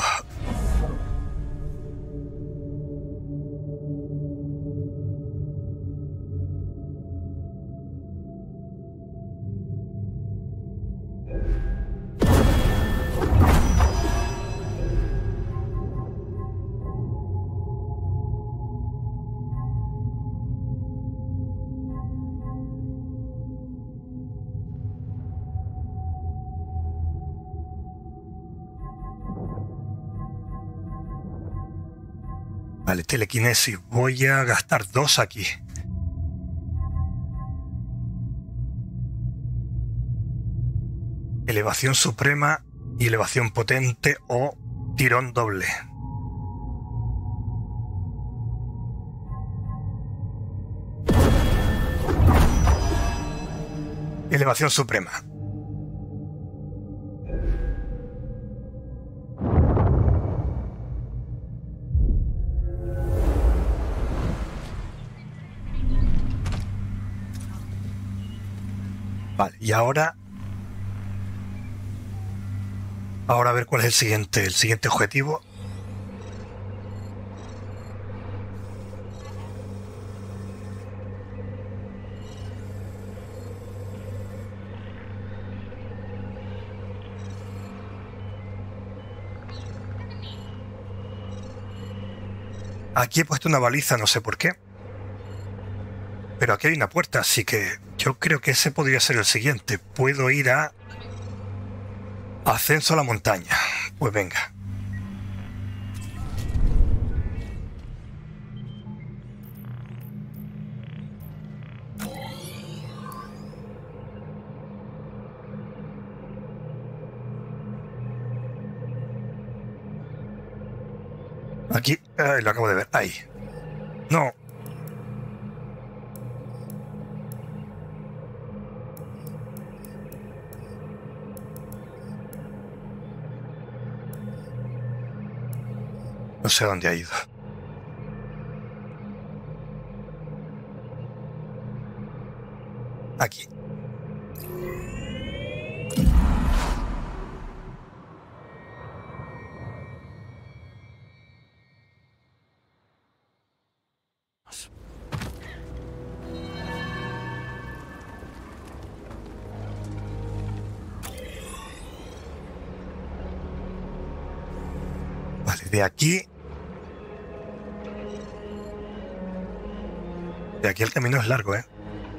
S1: Vale, telequinesis. Voy a gastar dos aquí. Elevación suprema y elevación potente o tirón doble. Elevación suprema. Vale, y ahora... Ahora a ver cuál es el siguiente, el siguiente objetivo. Aquí he puesto una baliza, no sé por qué. Pero aquí hay una puerta, así que yo creo que ese podría ser el siguiente. Puedo ir a... Ascenso a la montaña. Pues venga. Aquí, eh, lo acabo de ver. Ahí. No. No sé dónde ha ido. Aquí. Vale, de aquí... De aquí el camino es largo, ¿eh?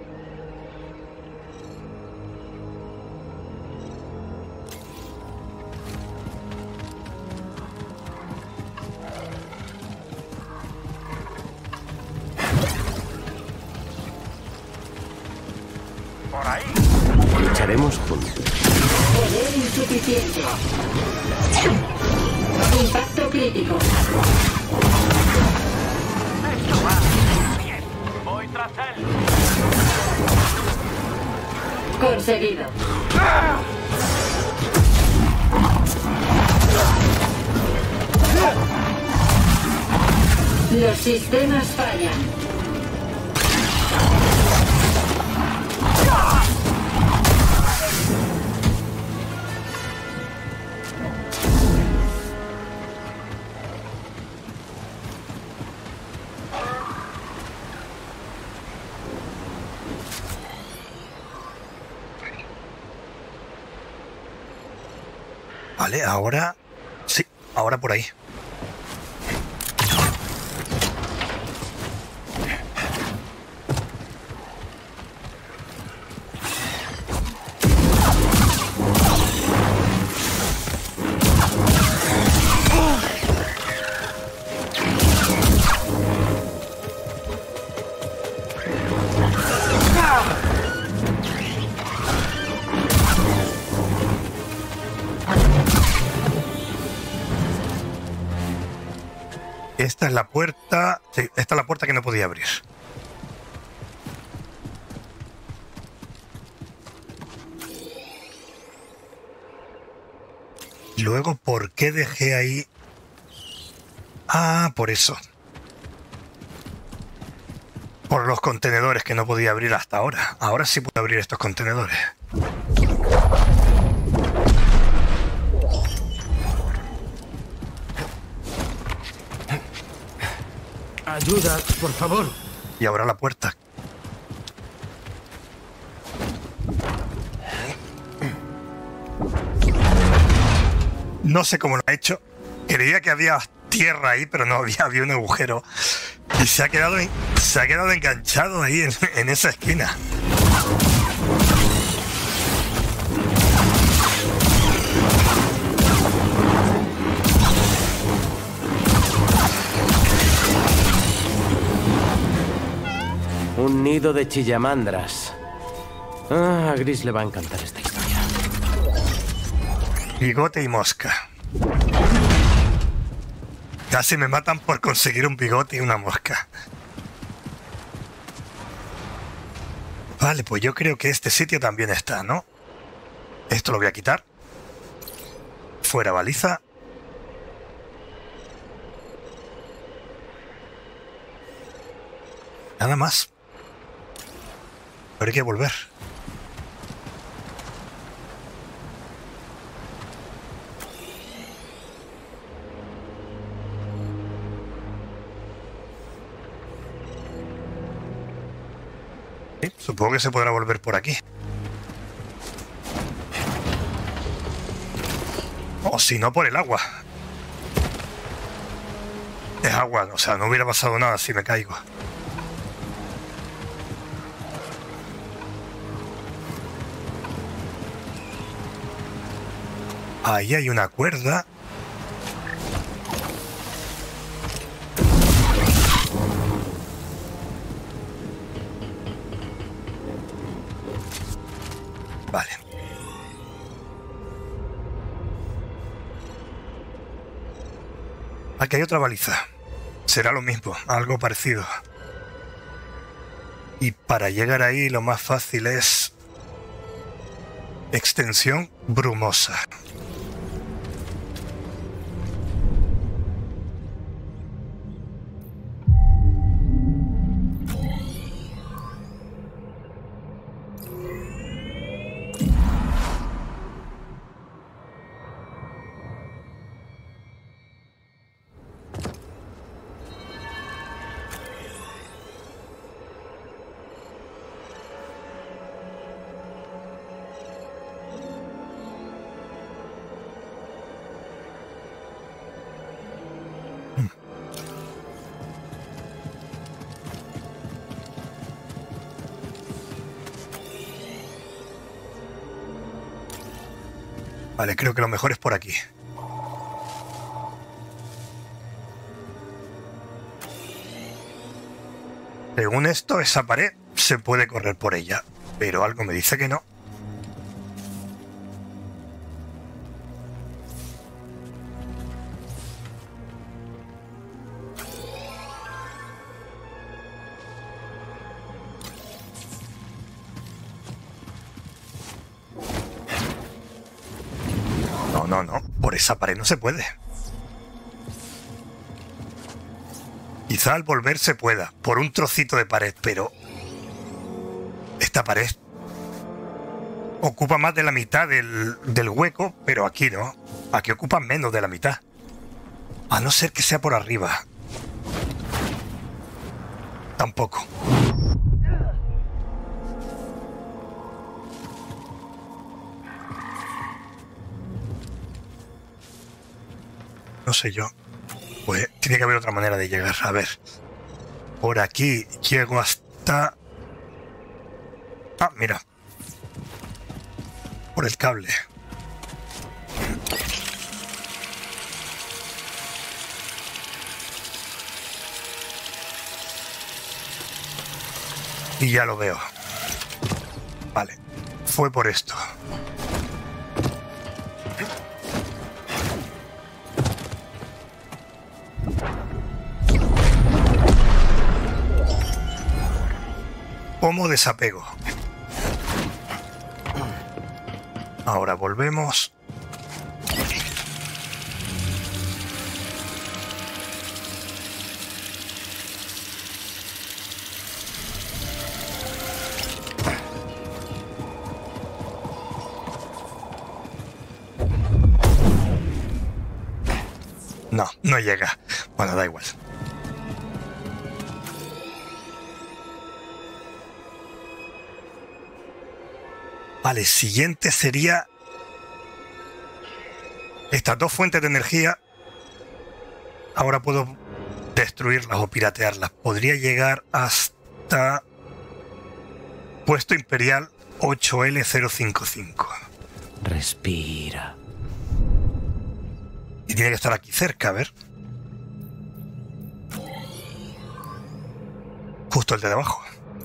S5: Por ahí.
S2: Lucharemos juntos.
S7: Poder insuficiente. Impacto crítico.
S5: Esto va bien. Voy tras él.
S7: Conseguido. Los sistemas fallan.
S1: Vale, ahora... Sí, ahora por ahí. Esta es la puerta... Sí, esta es la puerta que no podía abrir. Luego, ¿por qué dejé ahí? Ah, por eso. Por los contenedores que no podía abrir hasta ahora. Ahora sí puedo abrir estos contenedores.
S2: Ayuda, por favor.
S1: Y ahora la puerta. No sé cómo lo ha hecho. Creía que había tierra ahí, pero no había, había un agujero. Y se ha quedado, en, se ha quedado enganchado ahí en, en esa esquina.
S2: Un nido de chillamandras. Ah, a Gris le va a encantar esta historia.
S1: Bigote y mosca. Casi me matan por conseguir un bigote y una mosca. Vale, pues yo creo que este sitio también está, ¿no? Esto lo voy a quitar. Fuera baliza. Nada más. Pero hay que volver. Sí, supongo que se podrá volver por aquí. O si no, por el agua. Es agua, o sea, no hubiera pasado nada si me caigo. Ahí hay una cuerda. Vale. Aquí hay otra baliza. Será lo mismo, algo parecido. Y para llegar ahí lo más fácil es... extensión brumosa. Vale, creo que lo mejor es por aquí. Según esto, esa pared se puede correr por ella, pero algo me dice que no. No, no, no, por esa pared no se puede. Quizá al volver se pueda, por un trocito de pared, pero esta pared ocupa más de la mitad del, del hueco, pero aquí no. Aquí ocupa menos de la mitad. A no ser que sea por arriba. Tampoco. No sé yo. Pues tiene que haber otra manera de llegar. A ver. Por aquí llego hasta... Ah, mira. Por el cable. Y ya lo veo. Vale. Fue por esto. Como desapego. Ahora volvemos. No, no llega. Bueno, da igual. Vale, siguiente sería estas dos fuentes de energía. Ahora puedo destruirlas o piratearlas. Podría llegar hasta puesto imperial ocho L cero cinco cinco.
S2: Respira.
S1: Y tiene que estar aquí cerca, a ver. Justo el de debajo.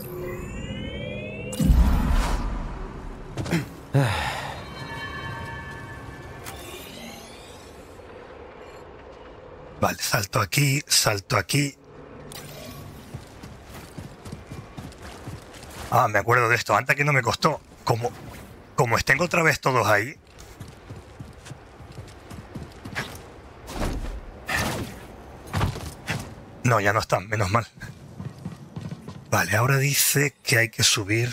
S1: Vale, salto aquí, salto aquí. Ah, me acuerdo de esto. Antes que no me costó. Como, como estén otra vez todos ahí. No, ya no están, menos mal. Vale, ahora dice que hay que subir.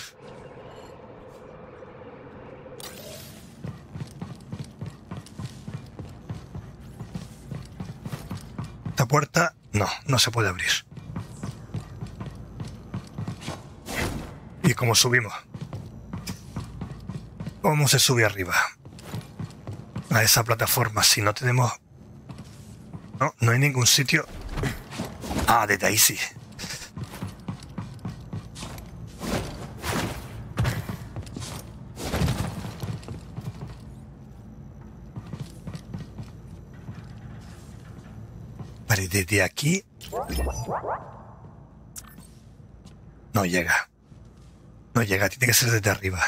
S1: Esta puerta, no, no se puede abrir. ¿Y cómo subimos? ¿Cómo se sube arriba? A esa plataforma, si no tenemos... No, no hay ningún sitio... Ah, desde ahí sí. Vale, desde aquí... No llega. No llega, tiene que ser desde arriba.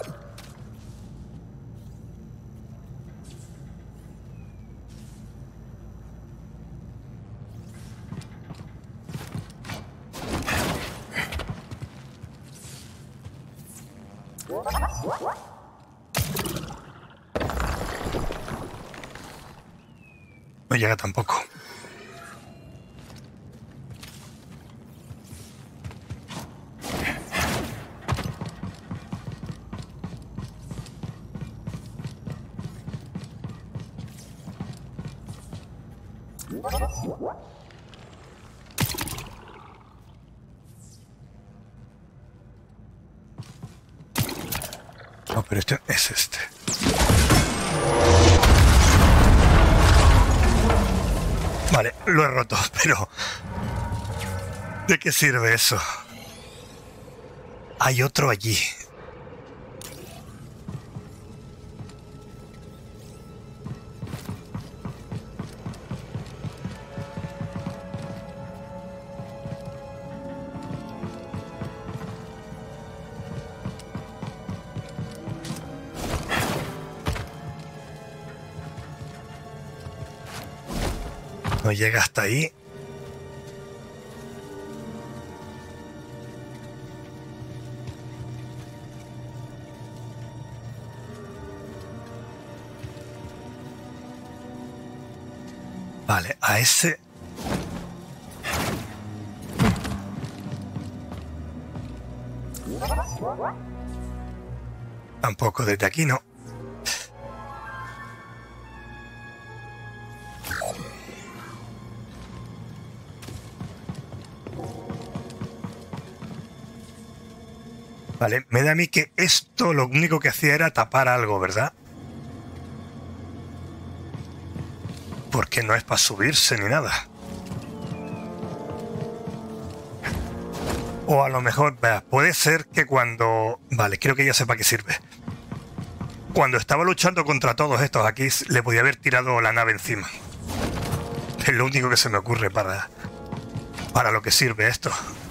S1: No llega tampoco. No, pero este es este. Vale, lo he roto, pero... ¿de qué sirve eso? Hay otro allí. No llega hasta ahí. Vale, a ese... Tampoco desde aquí, no. Vale, me da a mí que esto lo único que hacía era tapar algo, ¿verdad? Porque no es para subirse ni nada. O a lo mejor, vea, puede ser que cuando... Vale, creo que ya sé para qué sirve. Cuando estaba luchando contra todos estos aquí, le podía haber tirado la nave encima. Es lo único que se me ocurre para... Para lo que sirve esto.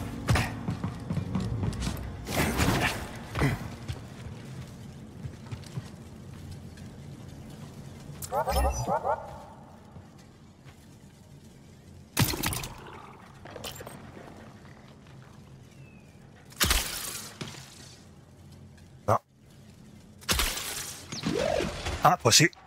S1: No. Ah, pues sí.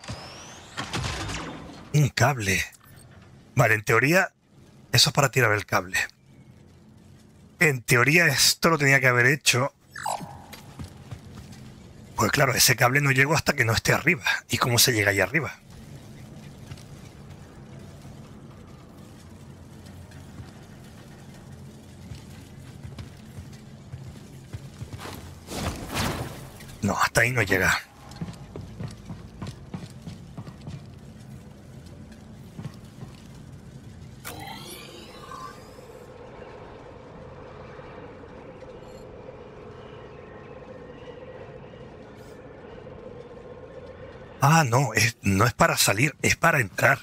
S1: Un cable. Vale, en teoría, eso es para tirar el cable. En teoría esto lo tenía que haber hecho. Pues claro, ese cable no llegó hasta que no esté arriba. ¿Y cómo se llega ahí arriba? No, hasta ahí no llega. Ah, no, es, no es para salir, es para entrar.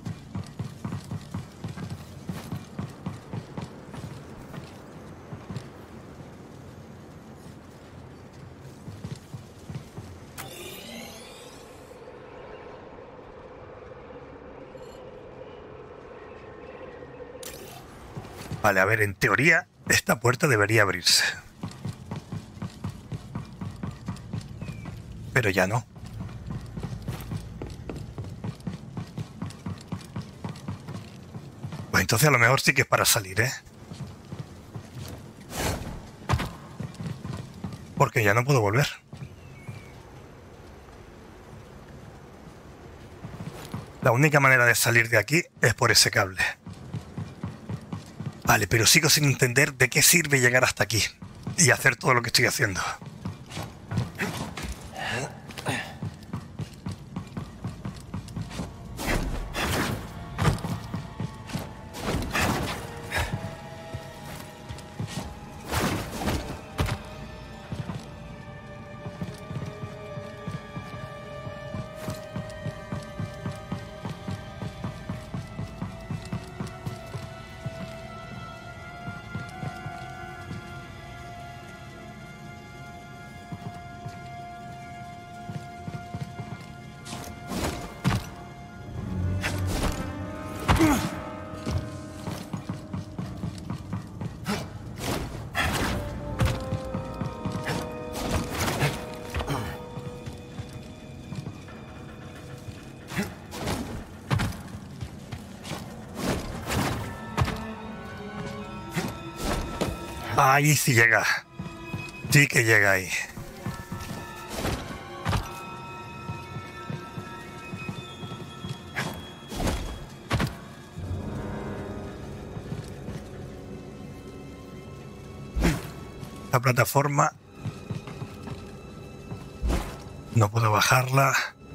S1: Vale, a ver, en teoría esta puerta debería abrirse. Pero ya no. Pues entonces a lo mejor sí que es para salir, ¿eh? Porque ya no puedo volver. La única manera de salir de aquí es por ese cable. Vale, pero sigo sin entender de qué sirve llegar hasta aquí y hacer todo lo que estoy haciendo. Ahí sí llega. Sí que llega ahí. La plataforma. No puedo bajarla.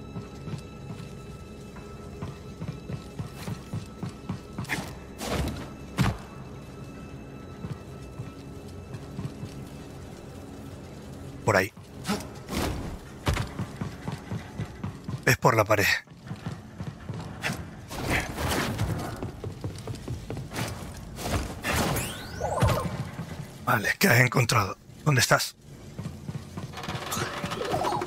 S1: Por ahí. Es por la pared. Vale, ¿qué has encontrado? ¿Dónde estás?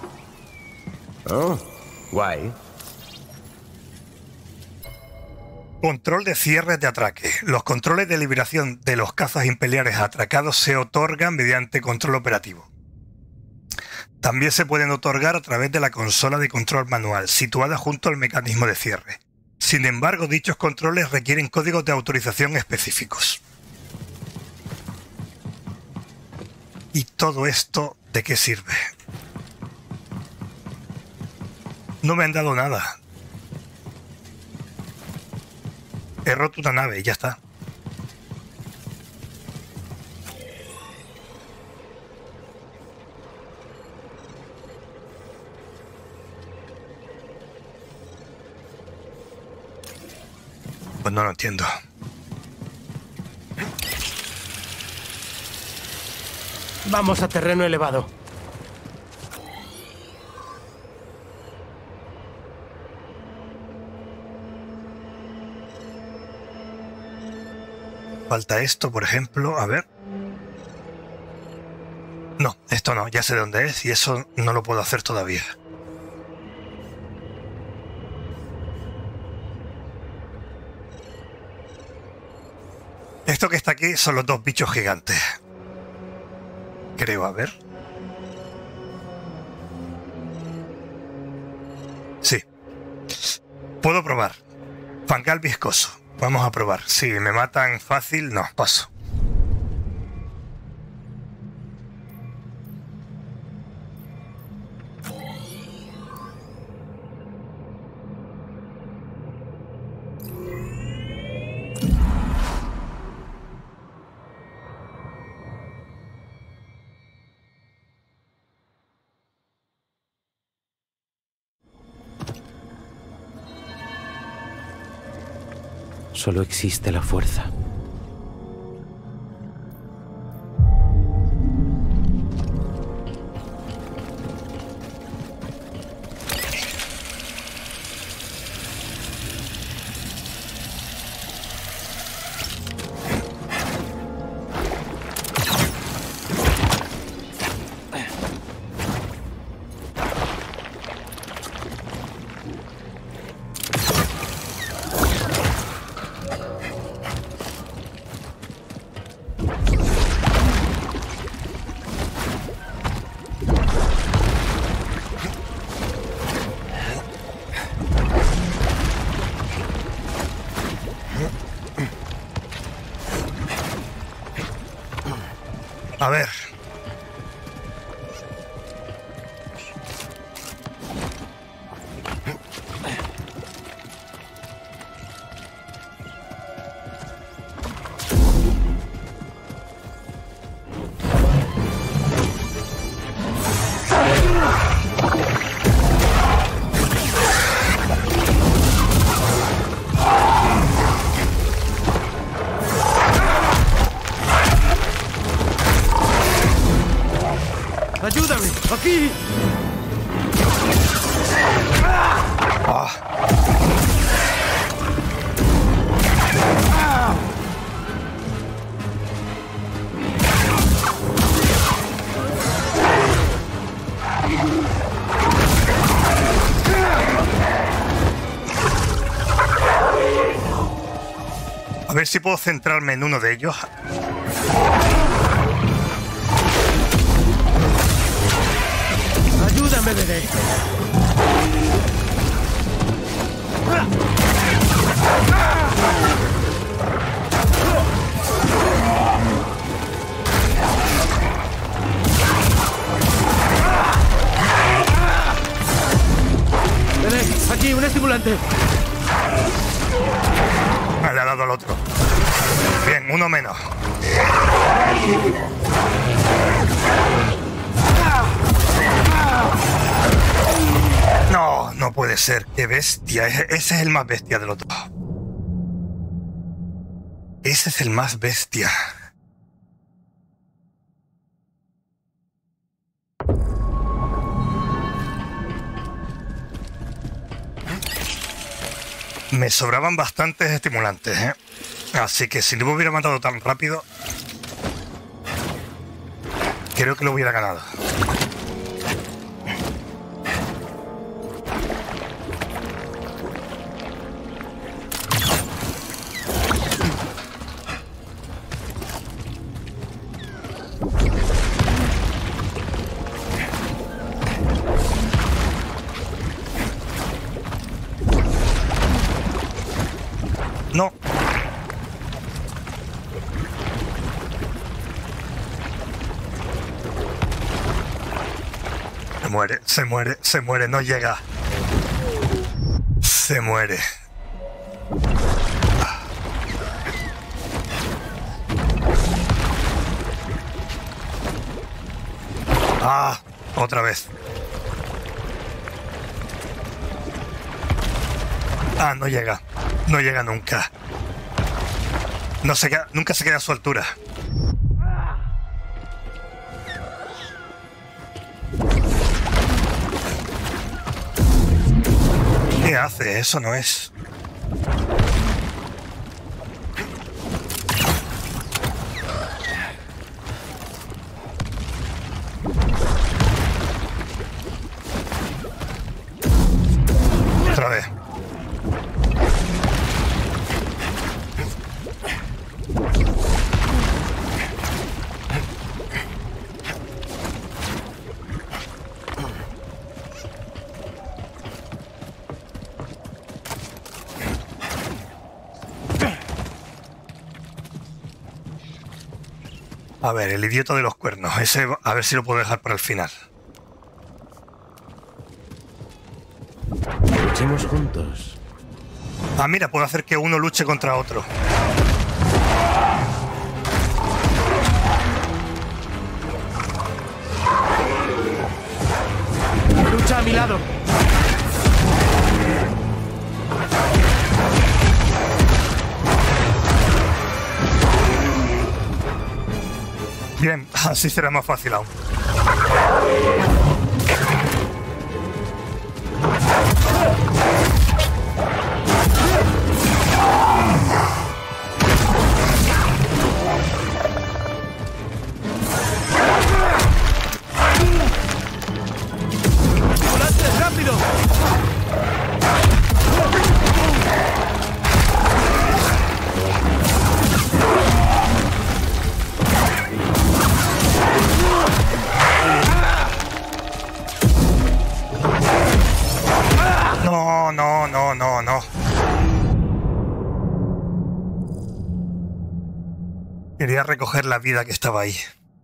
S2: Oh, guay.
S1: Control de cierres de atraque. Los controles de liberación de los cazas imperiales atracados se otorgan mediante control operativo. También se pueden otorgar a través de la consola de control manual, situada junto al mecanismo de cierre. Sin embargo, dichos controles requieren códigos de autorización específicos. ¿Y todo esto de qué sirve? No me han dado nada. He roto una nave y ya está. Pues no lo entiendo.
S2: Vamos a terreno elevado.
S1: Falta esto, por ejemplo. A ver. No, esto no. Ya sé dónde es y eso no lo puedo hacer todavía. Esto que está aquí son los dos bichos gigantes. Creo, a ver. Sí. Puedo probar. Fangal viscoso. Vamos a probar. Si me matan fácil, no, paso.
S2: Solo existe la fuerza. A ver. ¡Ayúdame! ¡Aquí!
S1: Ah. A ver si puedo centrarme en uno de ellos.
S2: ¡Ayúdame, bebé! Bebé, aquí, un estimulante.
S1: Ah, le ha dado al otro. Bien, uno menos. No, no puede ser. ¡Qué bestia! Ese es el más bestia de los dos. Ese es el más bestia. Me sobraban bastantes estimulantes, ¿eh? Así que si no me hubiera matado tan rápido, creo que lo hubiera ganado. Se muere, se muere, se muere, no llega. Se muere. Ah, otra vez. Ah, no llega. No llega nunca. No se queda, nunca se queda a su altura. ¿Qué hace? Eso no es. Otra vez. A ver, el idiota de los cuernos. Ese, a ver si lo puedo dejar para el final.
S2: Luchemos juntos.
S1: Ah, mira, puedo hacer que uno luche contra otro.
S2: Lucha a mi lado.
S1: Bien, así será más fácil aún.
S2: ¡Volante, rápido!
S1: No, no, no, no, no. Quería recoger la vida que estaba ahí.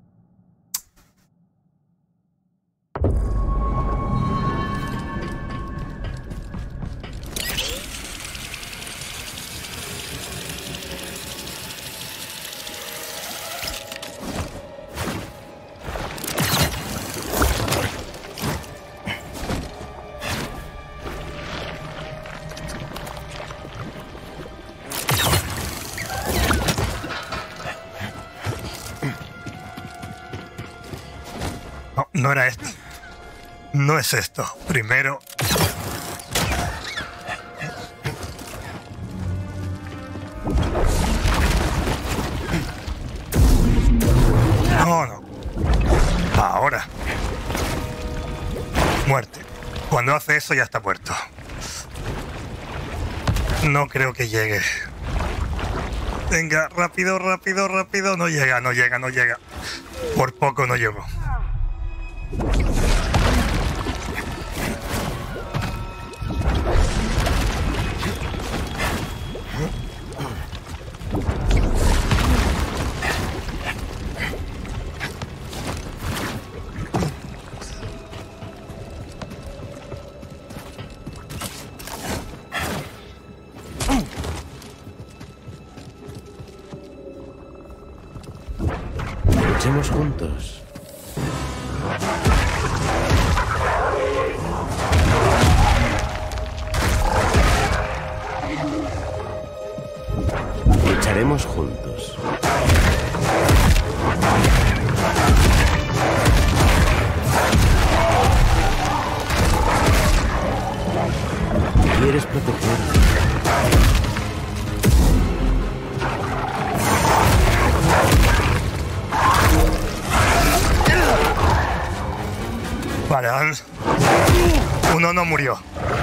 S1: No, no era esto. No es esto. Primero... No, no. Ahora. Muerte. Cuando hace eso ya está muerto. No creo que llegue. Venga, rápido, rápido, rápido. No llega, no llega, no llega. Por poco no llego.
S2: Luchemos juntos. Lucharemos juntos. ¿Quieres protegerme?
S1: Vale, uno no murió.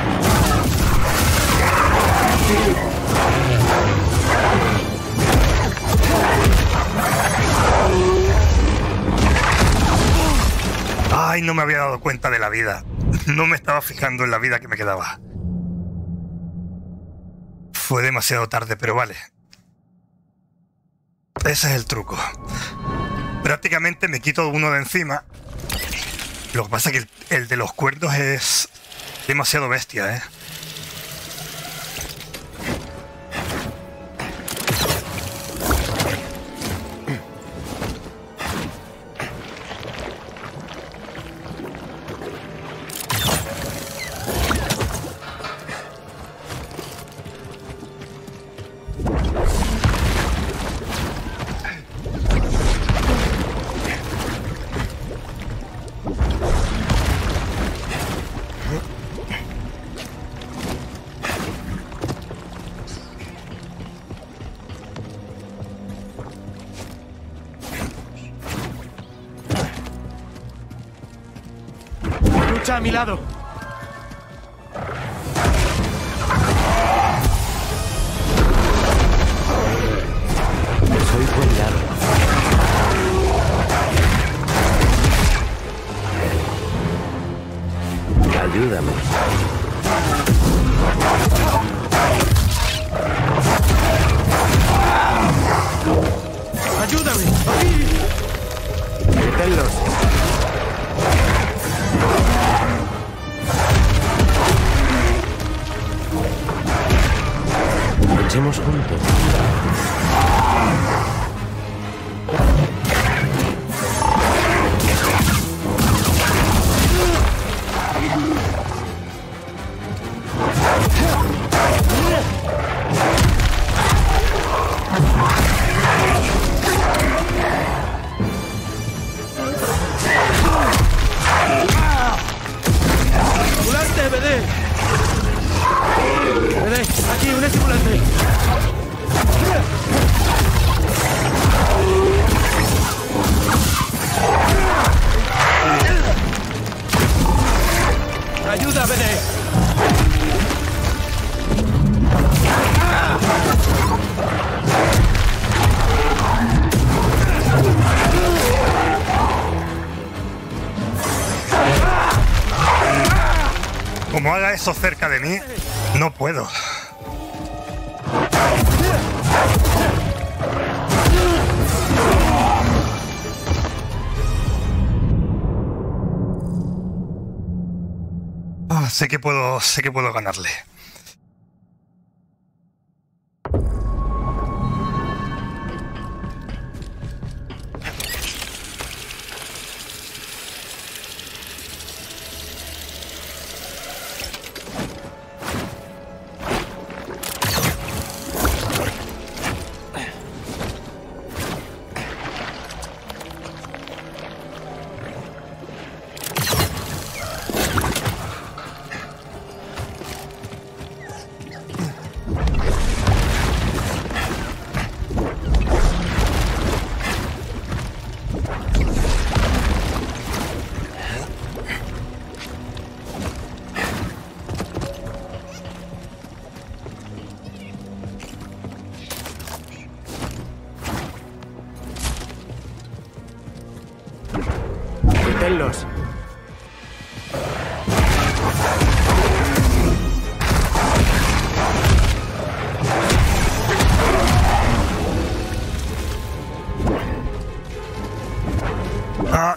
S1: Ay, no me había dado cuenta de la vida. No me estaba fijando en la vida que me quedaba. Fue demasiado tarde, pero vale. Ese es el truco. Prácticamente me quito uno de encima Lo que pasa es que el, el de los cuernos es demasiado bestia, ¿eh?
S2: Lucha a mi lado. Soy tu aliado. Ayúdame. Ayúdame. Aquí. Deténlos. Luchemos juntos. ¡Estimulante, B D! B D, aquí, un estimulante. ¡Ayuda, B D!
S1: Como haga eso cerca de mí, no puedo. Ah, sé que puedo, sé que puedo ganarle.
S2: Deténlos.
S1: Ah.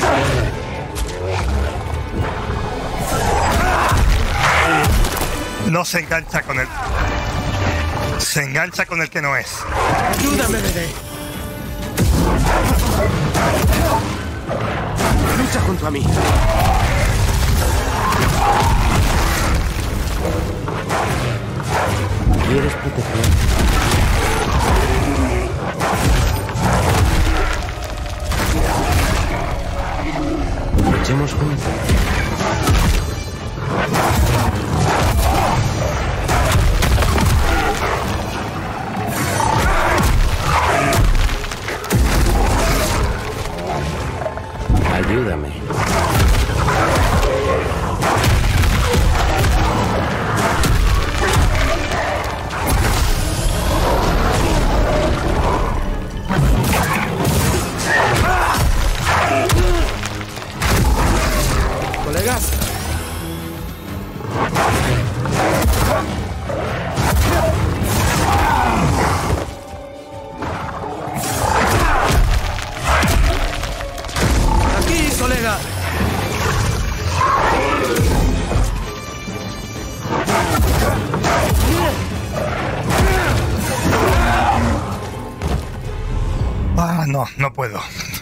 S1: No se engancha con él. Se engancha con el que no es.
S2: Ayúdame, B D. Lucha junto a mí. ¿Quieres proteger? Luchemos juntos. Ayúdame. Colegas. Aquí, colega.
S1: No, no puedo.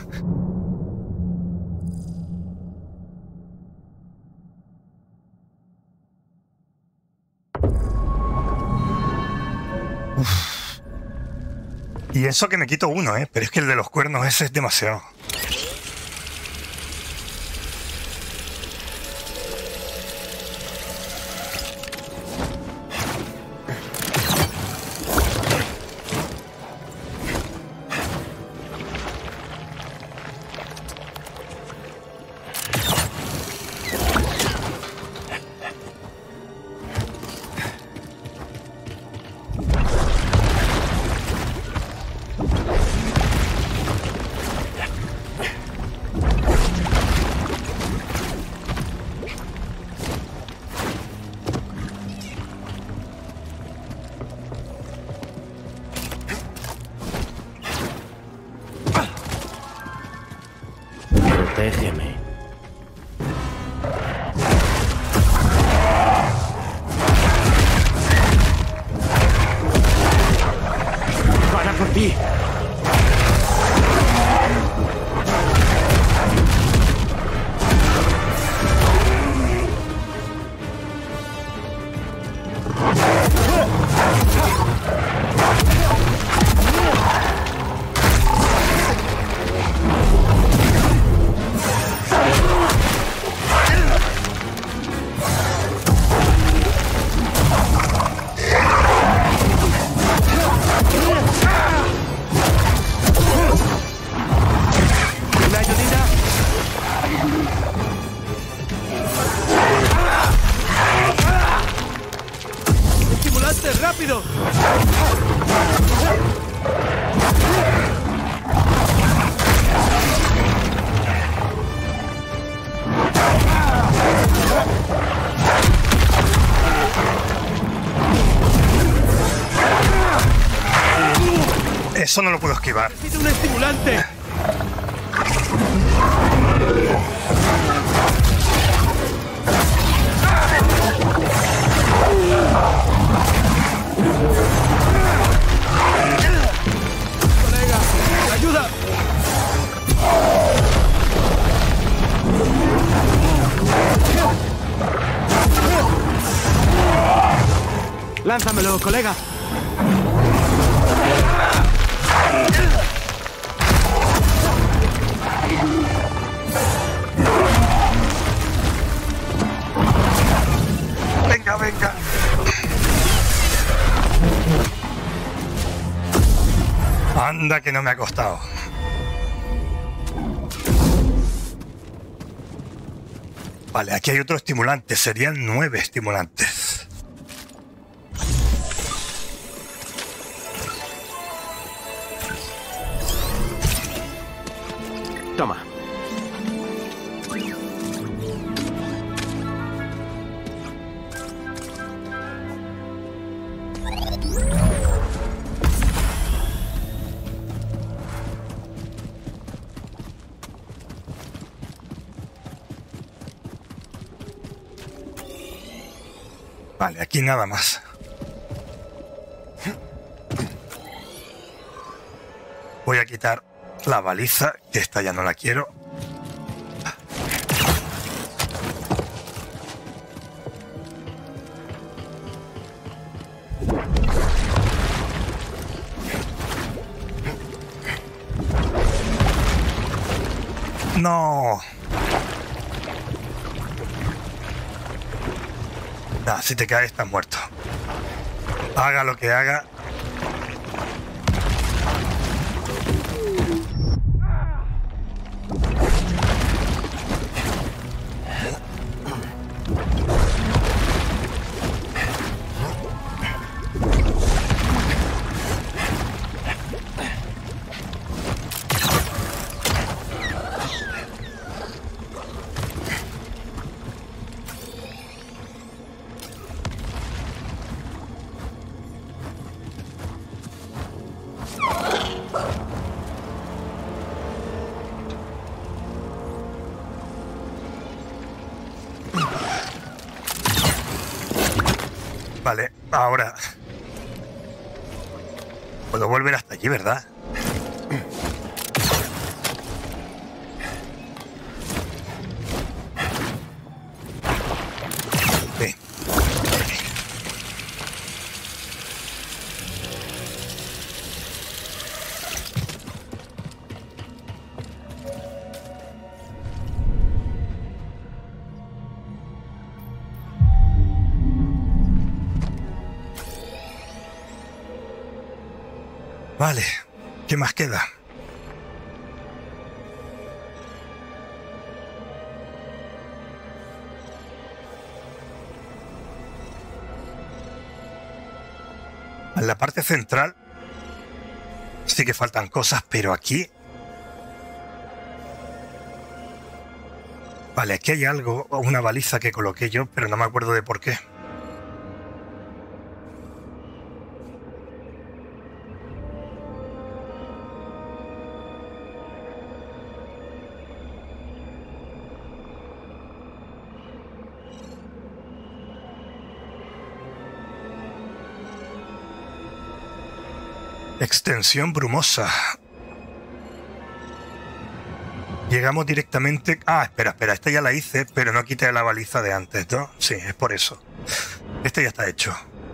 S1: Uf. Y eso que me quito uno, ¿eh? Pero es que el de los cuernos ese es demasiado.
S2: Protégeme. ¡Para por ti!
S8: ¡Rápido!
S1: Eso no lo puedo esquivar.
S8: ¡Necesito un estimulante! ¡Colega! ¡Ayuda! ¡Lánzamelo, colega!
S1: Venga, venga. Anda que no me ha costado. Vale, aquí hay otro estimulante. Serían nueve estimulantes.
S2: Toma.
S1: Vale, aquí nada más. Voy a quitar la baliza, que esta ya no la quiero. No. Nah, si te caes estás muerto. Haga lo que haga. Vale, ahora puedo volver hasta allí, ¿verdad? Sí. Vale, ¿qué más queda? En la parte central sí que faltan cosas, pero aquí... Vale, aquí hay algo, una baliza que coloqué yo, pero no me acuerdo de por qué. Extensión brumosa. Llegamos directamente... Ah, espera, espera, esta ya la hice, pero no quité la baliza de antes, ¿no? Sí, es por eso. Este ya está hecho.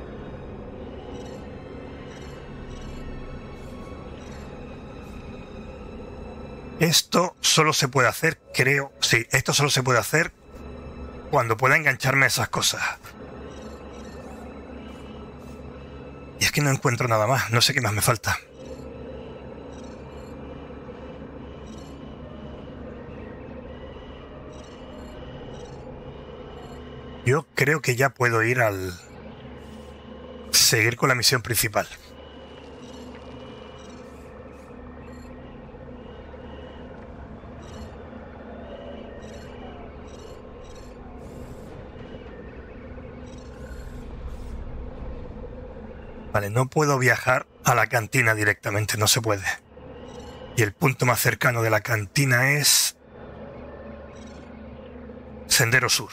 S1: Esto solo se puede hacer, creo... Sí, esto solo se puede hacer cuando pueda engancharme a esas cosas. Y es que no encuentro nada más, no sé qué más me falta. Yo creo que ya puedo ir al... seguir con la misión principal. Vale, no puedo viajar a la cantina directamente, no se puede. Y el punto más cercano de la cantina es... Sendero Sur.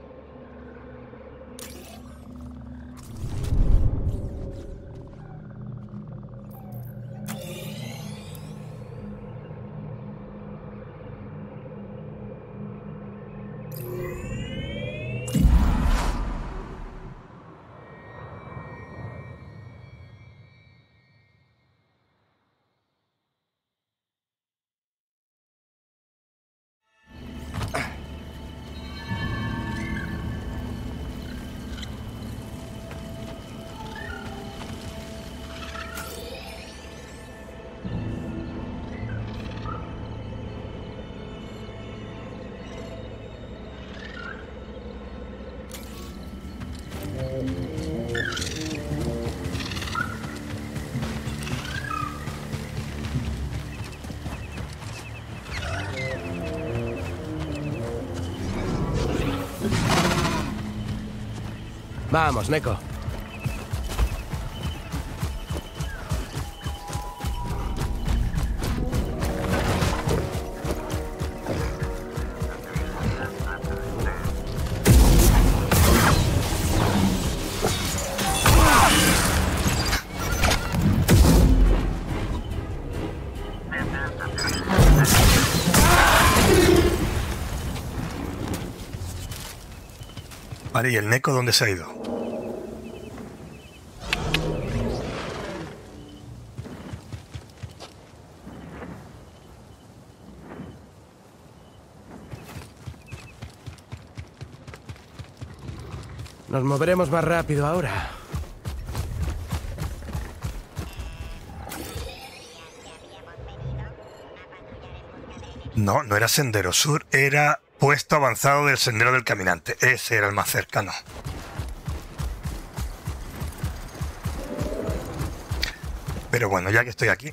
S2: Vamos, Neko.
S1: Vale, ¿y el Neko dónde se ha ido?
S2: Nos moveremos más rápido ahora.
S1: No, no era Sendero Sur, era puesto avanzado del Sendero del Caminante. Ese era el más cercano. Pero bueno, ya que estoy aquí...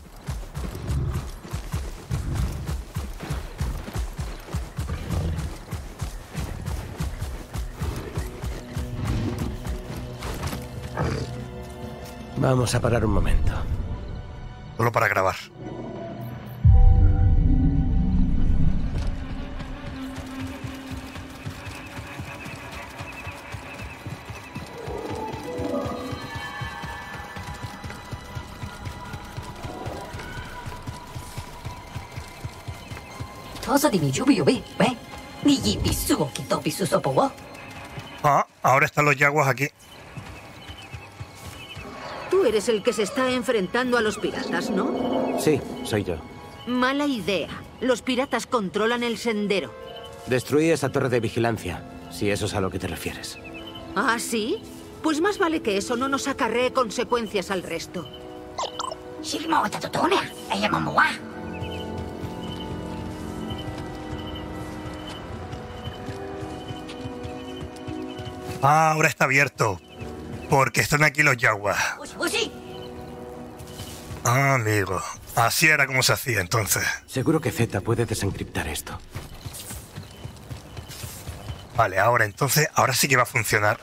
S2: Vamos a parar un momento.
S1: Solo para grabar.
S9: 어서 님이 유비 유비 왜? 네 이 비수고 기도 비수소 보고?
S1: Ah, ahora están los yaguas aquí.
S9: Tú eres el que se está enfrentando a los piratas, ¿no?
S2: Sí, soy yo.
S9: Mala idea. Los piratas controlan el sendero.
S2: Destruí esa torre de vigilancia, si eso es a lo que te refieres.
S9: ¿Ah, sí? Pues más vale que eso no nos acarree consecuencias al resto.
S1: Ah, ahora está abierto. Porque están aquí los yaguas. Ah, amigo. Así era como se hacía entonces.
S2: Seguro que Z puede desencriptar esto.
S1: Vale, ahora entonces, ahora sí que va a funcionar.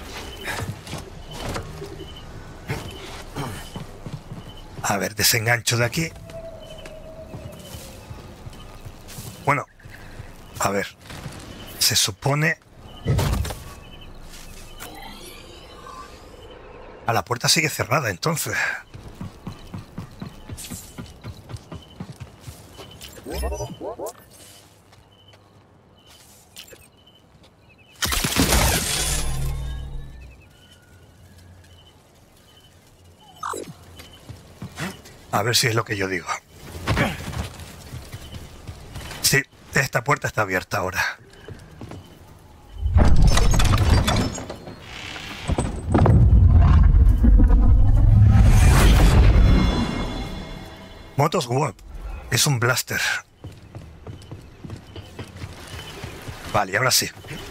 S1: A ver, desengancho de aquí. Bueno, a ver. Se supone... A la puerta sigue cerrada, entonces. A ver si es lo que yo digo. Sí, esta puerta está abierta ahora. Motos Warp. Es un blaster. Vale, y ahora sí.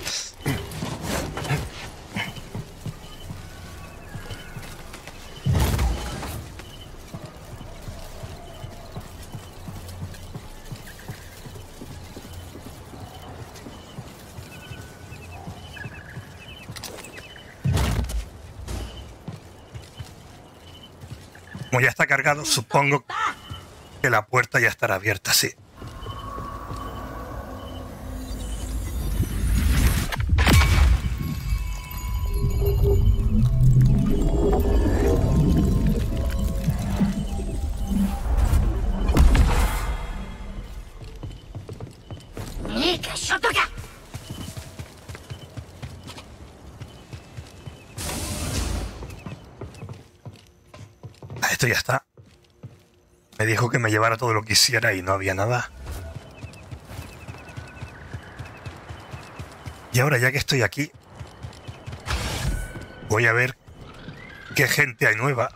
S1: Como ya está cargado, supongo que la puerta ya estará abierta, sí. Esto ya está. Me dijo que me llevara todo lo que quisiera y no había nada. Y ahora, ya que estoy aquí, voy a ver qué gente hay nueva.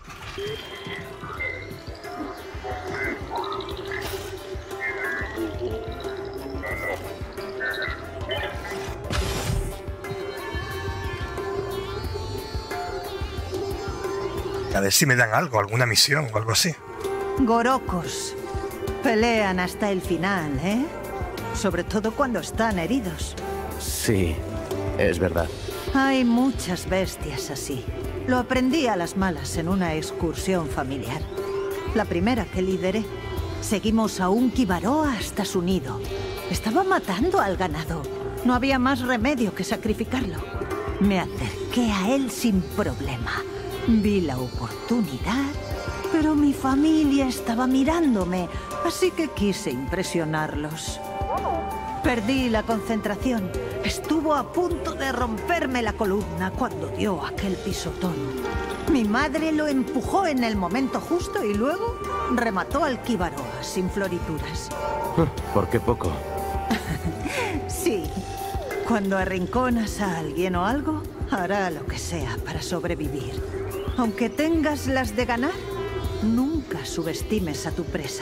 S1: A ver si me dan algo, alguna misión o algo así.
S10: Gorokos. Pelean hasta el final, ¿eh? Sobre todo cuando están heridos.
S2: Sí, es verdad.
S10: Hay muchas bestias así. Lo aprendí a las malas en una excursión familiar. La primera que lideré. Seguimos a un Kibaroa hasta su nido. Estaba matando al ganado. No había más remedio que sacrificarlo. Me acerqué a él sin problema. Vi la oportunidad, pero mi familia estaba mirándome, así que quise impresionarlos. Perdí la concentración. Estuvo a punto de romperme la columna cuando dio aquel pisotón. Mi madre lo empujó en el momento justo y luego remató al Kibaroa sin florituras.
S2: ¿Por qué poco?
S10: Sí. Cuando arrinconas a alguien o algo, hará lo que sea para sobrevivir. Aunque tengas las de ganar, nunca subestimes a tu presa.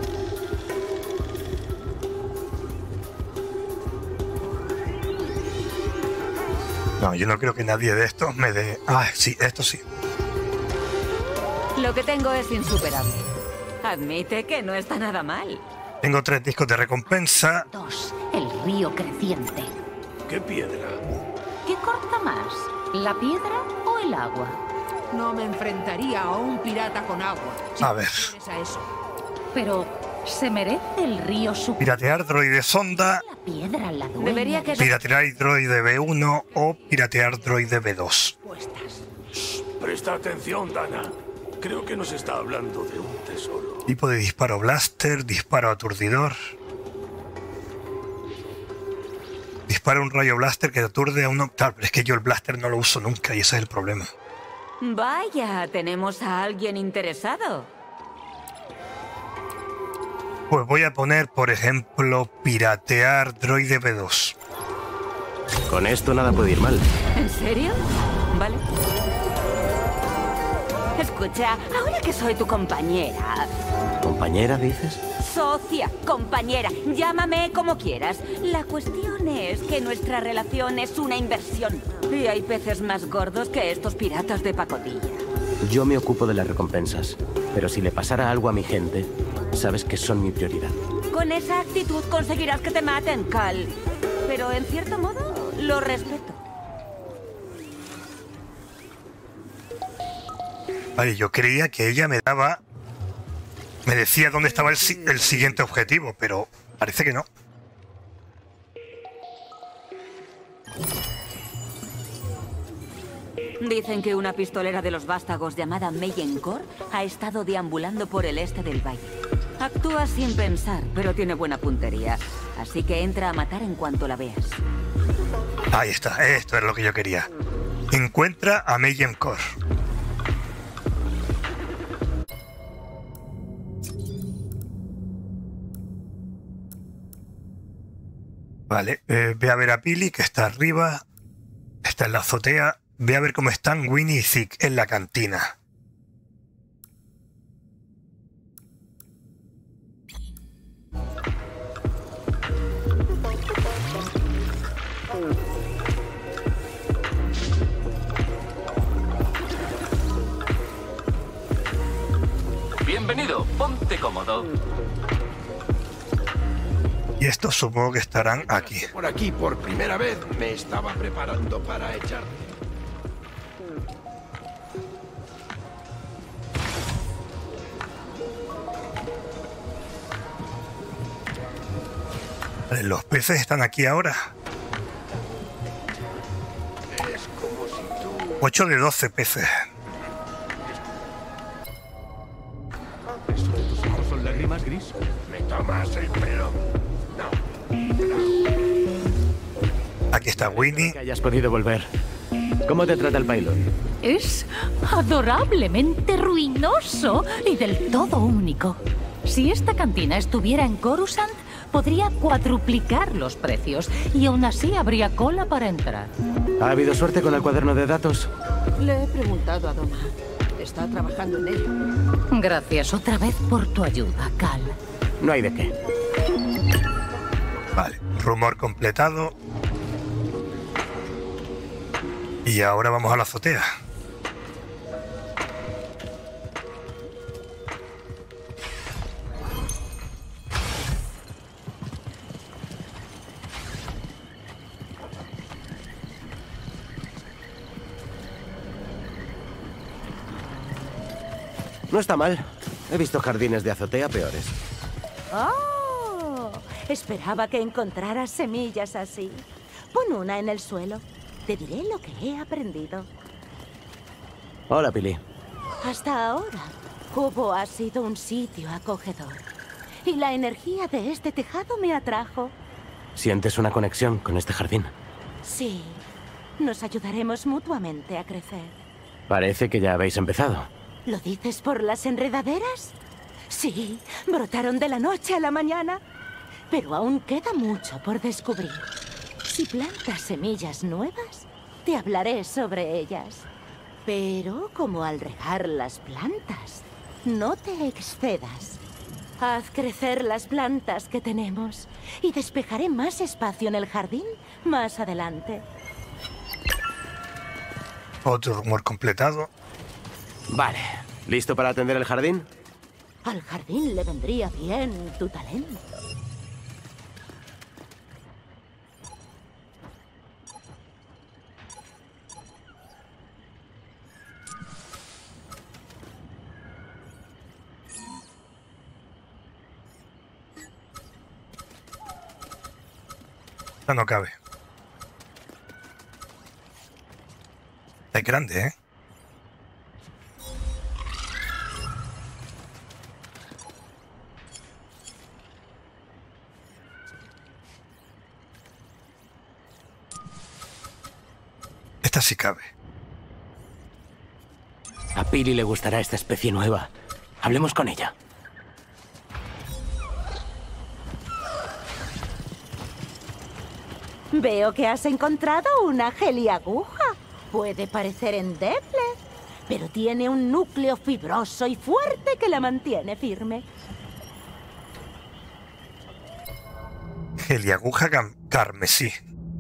S1: No, yo no creo que nadie de estos me dé... Ah, sí, esto sí.
S11: Lo que tengo es insuperable. Admite que no está nada mal.
S1: Tengo tres discos de recompensa.
S11: Dos, el río creciente.
S12: ¿Qué piedra?
S11: ¿Qué corta más? ¿La piedra o el agua?
S9: No me enfrentaría a un pirata con agua. Si
S1: A ver.
S9: a eso.
S11: Pero, ¿se merece el río su...
S1: Piratear droide sonda,
S11: La piedra la dueña. Debería que...
S1: piratear droide B uno o piratear droide B dos.
S12: Shh, presta atención, Dana. Creo que nos está hablando de un tesoro.
S1: Tipo de disparo blaster, disparo aturdidor. Dispara un rayo blaster que aturde a uno. Claro, pero es que yo el blaster no lo uso nunca y ese es el problema.
S11: Vaya, tenemos a alguien interesado.
S1: Pues voy a poner, por ejemplo, piratear droide B dos.
S2: Con esto nada puede ir mal.
S11: ¿En serio? Vale. Escucha, ahora que soy tu compañera...
S2: ¿Compañera, dices?
S11: Socia, compañera, llámame como quieras. La cuestión es que nuestra relación es una inversión. Y hay peces más gordos que estos piratas de pacotilla.
S2: Yo me ocupo de las recompensas. Pero si le pasara algo a mi gente, sabes que son mi prioridad.
S11: Con esa actitud conseguirás que te maten, Cal. Pero en cierto modo, lo respeto.
S1: Vale, yo creía que ella me daba... Me decía dónde estaba el, si el siguiente objetivo, pero parece que no.
S11: Dicen que una pistolera de los vástagos llamada Meyenkor ha estado deambulando por el este del valle. Actúa sin pensar, pero tiene buena puntería. Así que entra a matar en cuanto la veas.
S1: Ahí está, esto es lo que yo quería. Encuentra a Meyenkor. Vale, eh, ve a ver a Pili, que está arriba. Está en la azotea. Ve a ver cómo están Winnie y Zeke en la cantina.
S13: Bienvenido, ponte cómodo.
S1: Y estos supongo que estarán aquí.
S12: Por aquí por primera vez me estaba preparando para echar.
S1: Vale, los peces están aquí ahora.
S12: Es como si tú...
S1: ocho de doce peces.
S8: ¿Eso de tus ojos son lágrimas, Gris?
S12: ¿Me tomas el pelo?
S1: Aquí está Winnie.
S2: Que hayas podido volver. ¿Cómo te trata el pylon?
S14: Es adorablemente ruinoso y del todo único. Si esta cantina estuviera en Coruscant, podría cuadruplicar los precios y aún así habría cola para entrar.
S2: ¿Ha habido suerte con el cuaderno de datos?
S9: Le he preguntado a Donna. Está trabajando en ello.
S14: Gracias otra vez por tu ayuda, Cal.
S2: No hay de qué.
S1: Vale, rumor completado. Y ahora vamos a la azotea.
S2: No está mal. He visto jardines de azotea peores.
S11: ¡Oh! Esperaba que encontraras semillas así. Pon una en el suelo. Te diré lo que he aprendido.
S2: Hola, Pili.
S11: Hasta ahora, Kubo ha sido un sitio acogedor. Y la energía de este tejado me atrajo.
S2: ¿Sientes una conexión con este jardín?
S11: Sí. Nos ayudaremos mutuamente a crecer.
S2: Parece que ya habéis empezado.
S11: ¿Lo dices por las enredaderas? Sí, brotaron de la noche a la mañana. Pero aún queda mucho por descubrir. Si plantas semillas nuevas, te hablaré sobre ellas. Pero como al regar las plantas, no te excedas. Haz crecer las plantas que tenemos y despejaré más espacio en el jardín más adelante.
S1: Otro rumor completado.
S2: Vale. ¿Listo para atender el jardín?
S11: Al jardín le vendría bien tu talento.
S1: No, no cabe. Es grande, ¿eh? Esta sí cabe.
S2: A Pili le gustará esta especie nueva. Hablemos con ella.
S11: Veo que has encontrado una geliaguja. Puede parecer endeble, pero tiene un núcleo fibroso y fuerte que la mantiene firme.
S1: Geliaguja carmesí.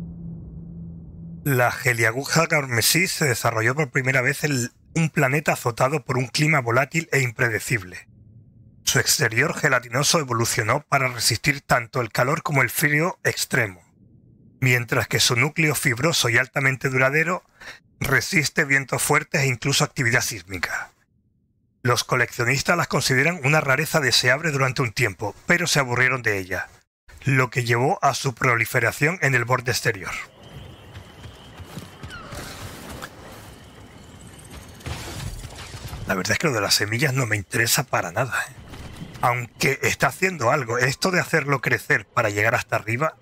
S1: La geliaguja carmesí se desarrolló por primera vez en un planeta azotado por un clima volátil e impredecible. Su exterior gelatinoso evolucionó para resistir tanto el calor como el frío extremo, mientras que su núcleo fibroso y altamente duradero resiste vientos fuertes e incluso actividad sísmica. Los coleccionistas las consideran una rareza deseable durante un tiempo, pero se aburrieron de ella, lo que llevó a su proliferación en el borde exterior. La verdad es que lo de las semillas no me interesa para nada, ¿eh? Aunque está haciendo algo. Esto de hacerlo crecer para llegar hasta arriba...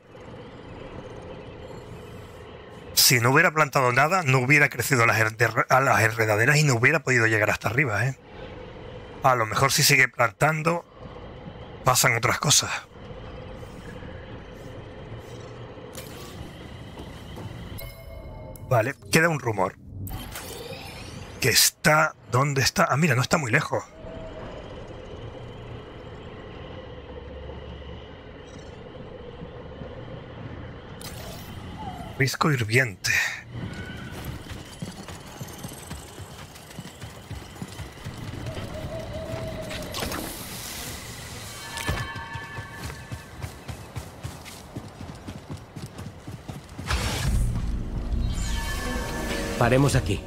S1: Si no hubiera plantado nada, no hubiera crecido a las, a las enredaderas y no hubiera podido llegar hasta arriba, ¿eh? A lo mejor si sigue plantando, pasan otras cosas. Vale, queda un rumor. Que está... ¿Dónde está? Ah, mira, no está muy lejos. Risco hirviente.
S2: Paremos aquí.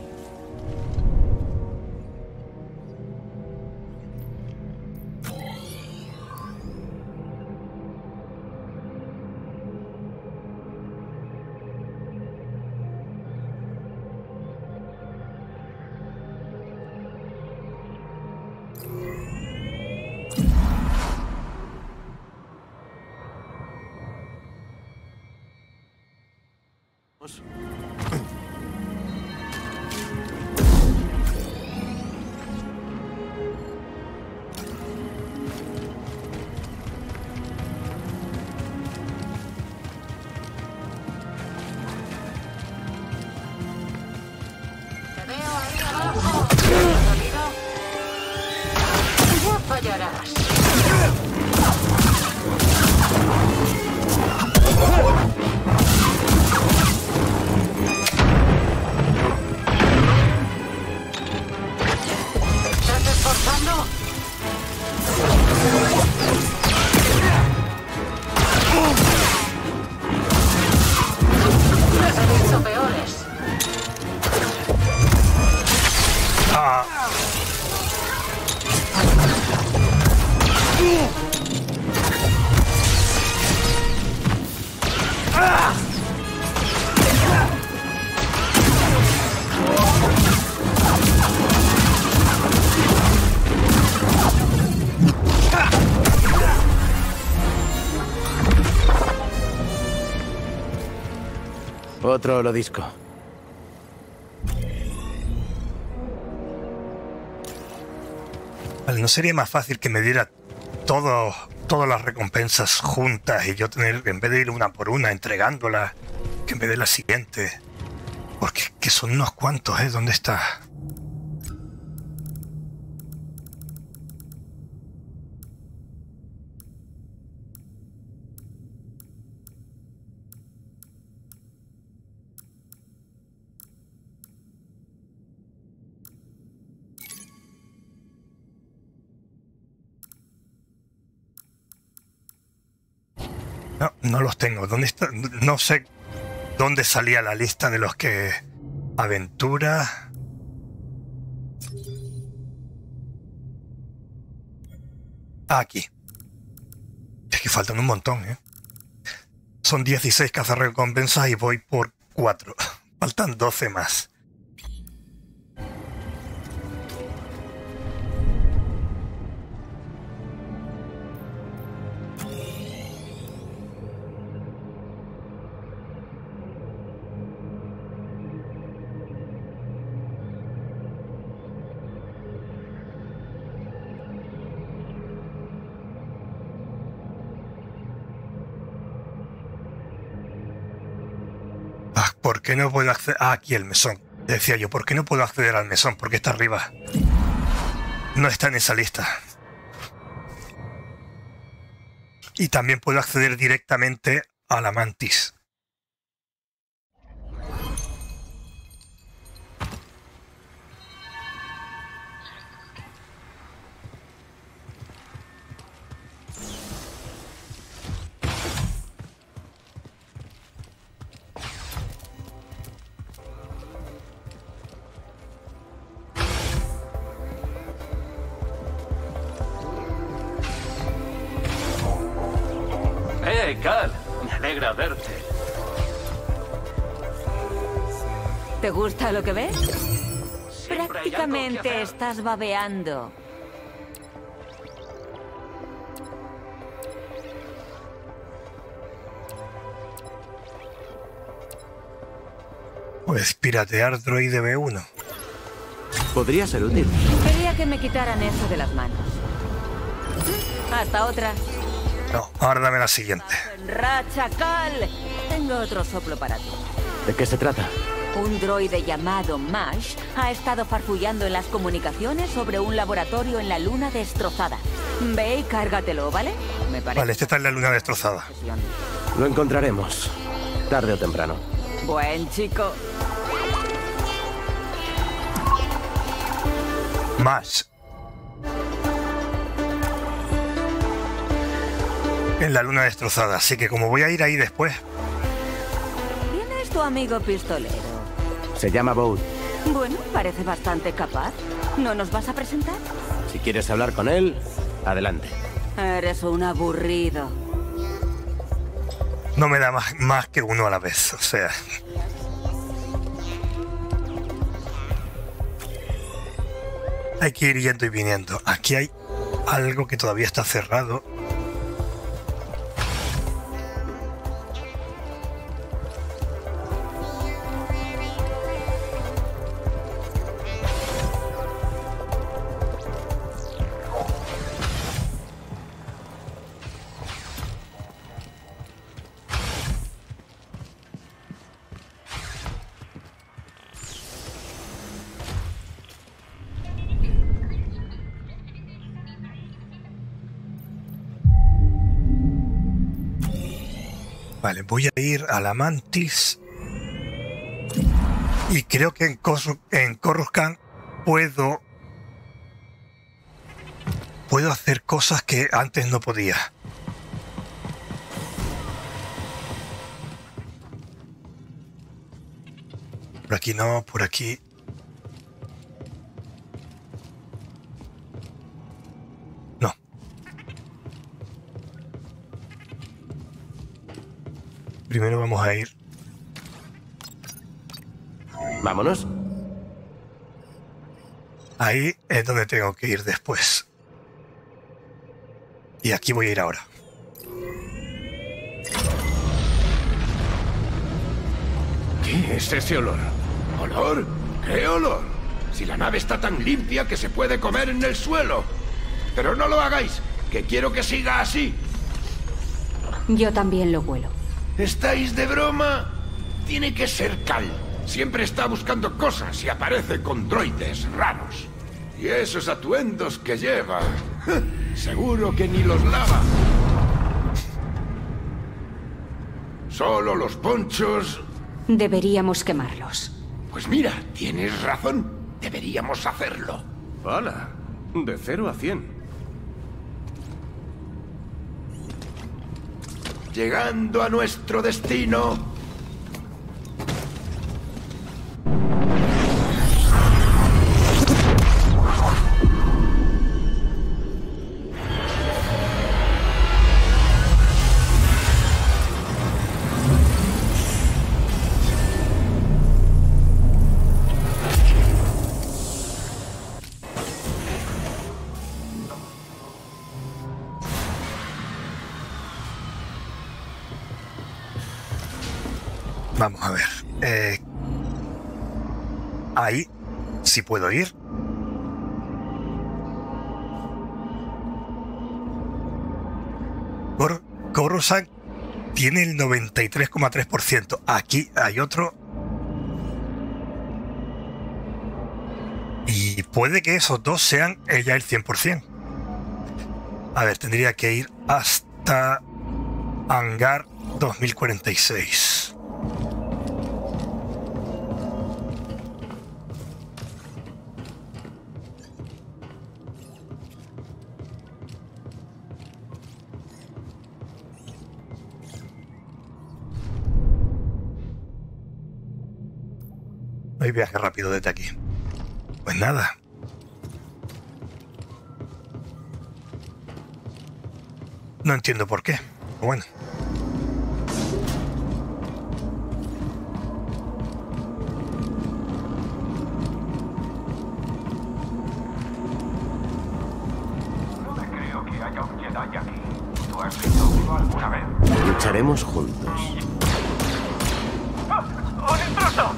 S2: Otro holodisco.
S1: Vale, ¿no sería más fácil que me diera todo, todas las recompensas juntas y yo tener, en vez de ir una por una entregándolas, que en vez de la siguiente? Porque que son unos cuantos, ¿eh? ¿Dónde está? No, no los tengo. ¿Dónde está? No sé dónde salía la lista de los que... Aventura... Ah, aquí. Es que faltan un montón, ¿eh? Son dieciséis cazarrecompensas y voy por cuatro. Faltan doce más. ¿Por qué no puedo acceder? Ah, aquí el mesón. Decía yo, ¿por qué no puedo acceder al mesón? Porque está arriba. No está en esa lista. Y también puedo acceder directamente a la mantis.
S13: ¡Eh, Cal! Me alegra verte.
S11: ¿Te gusta lo que ves?
S13: Siempre hay algo que
S11: Prácticamente
S13: hacer.
S11: estás babeando.
S1: Pues piratear droide B uno.
S2: Podría ser útil.
S11: Quería que me quitaran eso de las manos. Hasta otra.
S1: No, ahora dame la siguiente.
S11: Racha, Cal. Tengo otro soplo para ti.
S2: ¿De qué se trata?
S11: Un droide llamado Mash ha estado farfullando en las comunicaciones sobre un laboratorio en la luna destrozada. Ve y cárgatelo, ¿vale? Me parece.
S1: Vale, este está en la luna destrozada.
S2: Lo encontraremos. Tarde o temprano.
S11: Buen chico.
S1: Más. En la luna destrozada, así que como voy a ir ahí después.
S11: ¿Quién es tu amigo pistolero?
S2: Se llama Boud.
S11: Bueno, parece bastante capaz. ¿No nos vas a presentar?
S2: Si quieres hablar con él, adelante.
S11: Eres un aburrido.
S1: No me da más, más que uno a la vez, o sea. Hay que ir yendo y viniendo. Aquí hay algo que todavía está cerrado. Vale, voy a ir a la mantis. Y creo que en, Cos en Coruscant puedo... Puedo hacer cosas que antes no podía. Por aquí no, por aquí... No. Primero vamos a ir.
S2: Vámonos.
S1: Ahí es donde tengo que ir después. Y aquí voy a ir ahora.
S12: ¿Qué es ese olor? ¿Olor? ¿Qué olor? Si la nave está tan limpia que se puede comer en el suelo. Pero no lo hagáis, que quiero que siga así.
S11: Yo también lo huelo.
S12: ¿Estáis de broma? Tiene que ser Cal. Siempre está buscando cosas y aparece con droides raros. Y esos atuendos que lleva. Seguro que ni los lava. Solo los ponchos.
S11: Deberíamos quemarlos.
S12: Pues mira, tienes razón. Deberíamos hacerlo.
S8: ¡Hala! De cero a cien.
S12: Llegando a nuestro destino.
S1: Vamos a ver. Eh, ahí sí puedo ir. Cor Coruscant tiene el noventa y tres coma tres por ciento. Aquí hay otro Y puede que esos dos sean ya el cien por cien. A ver, tendría que ir hasta Hangar dos mil cuarenta y seis. No hay viaje rápido desde aquí. Pues nada. No entiendo por qué. Pero bueno.
S5: No me creo que haya un Jedi aquí. ¿Tú has visto uno alguna vez?
S2: Lucharemos juntos.
S5: ¡Ah! ¡Un intruso!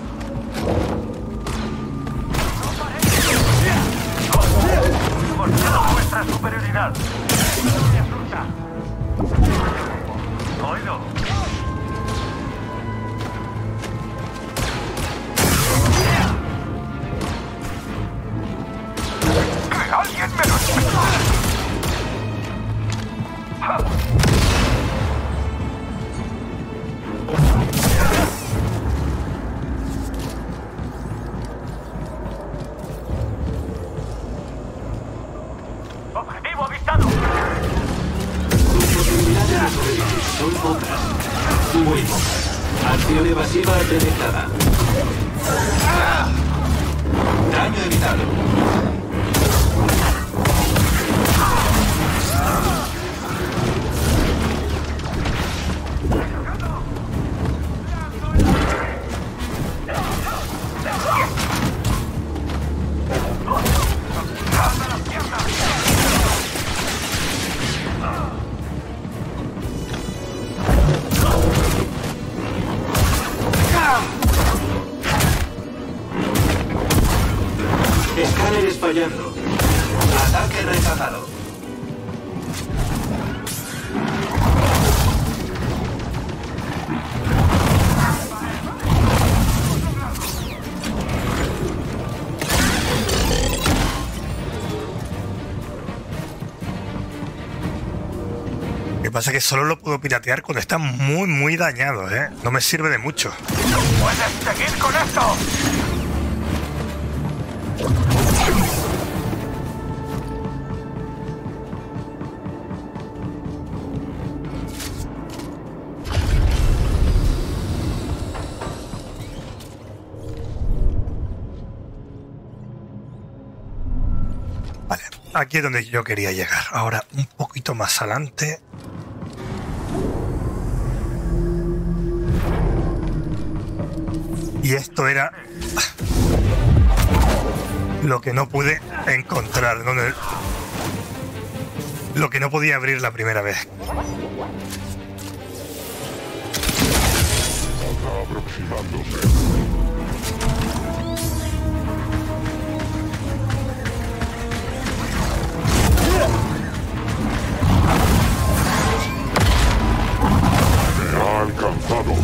S5: ¡Demostrado vuestra superioridad! ¡No me asusta! ¡Oído! ¡Que alguien me lo explique! ¡Objetivo avistado!
S15: Son pocas. Muy pocas. Acción evasiva detectada. Daño evitado. Escáneres fallando. Ataque rechazado.
S1: Lo que pasa es que solo lo puedo piratear cuando está muy, muy dañado, ¿eh? No me sirve de mucho.
S5: ¡Puedes seguir con esto!
S1: Vale, aquí es donde yo quería llegar. Ahora un poquito más adelante. Y esto era lo que no pude encontrar, donde lo que no podía abrir la primera vez.
S4: Me ha alcanzado.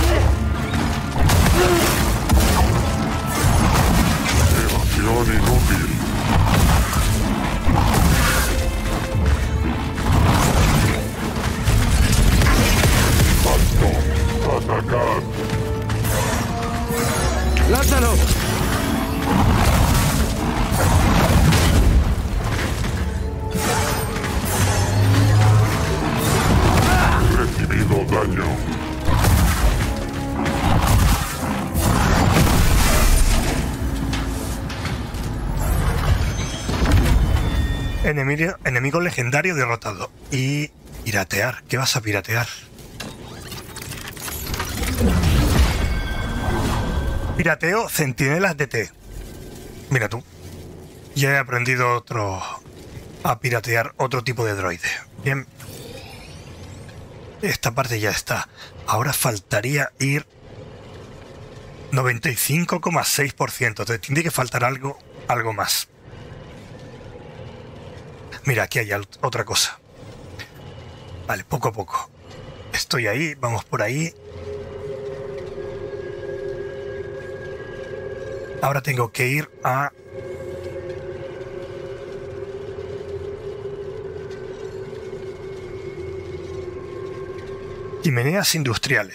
S4: Evasión inútil. ¡Alto! ¡Atacad!
S2: ¡Lánzalo!
S4: Recibido daño.
S1: Enemigo, enemigo legendario derrotado. Y piratear. ¿Qué vas a piratear? Pirateo centinelas de T. Mira tú. Ya he aprendido otro... a piratear otro tipo de droide. Bien. Esta parte ya está. Ahora faltaría ir... noventa y cinco coma seis por ciento. Te tiene que faltar algo, algo más. Mira, aquí hay otra cosa. Vale, poco a poco. Estoy ahí, vamos por ahí. Ahora tengo que ir a Chimeneas industriales.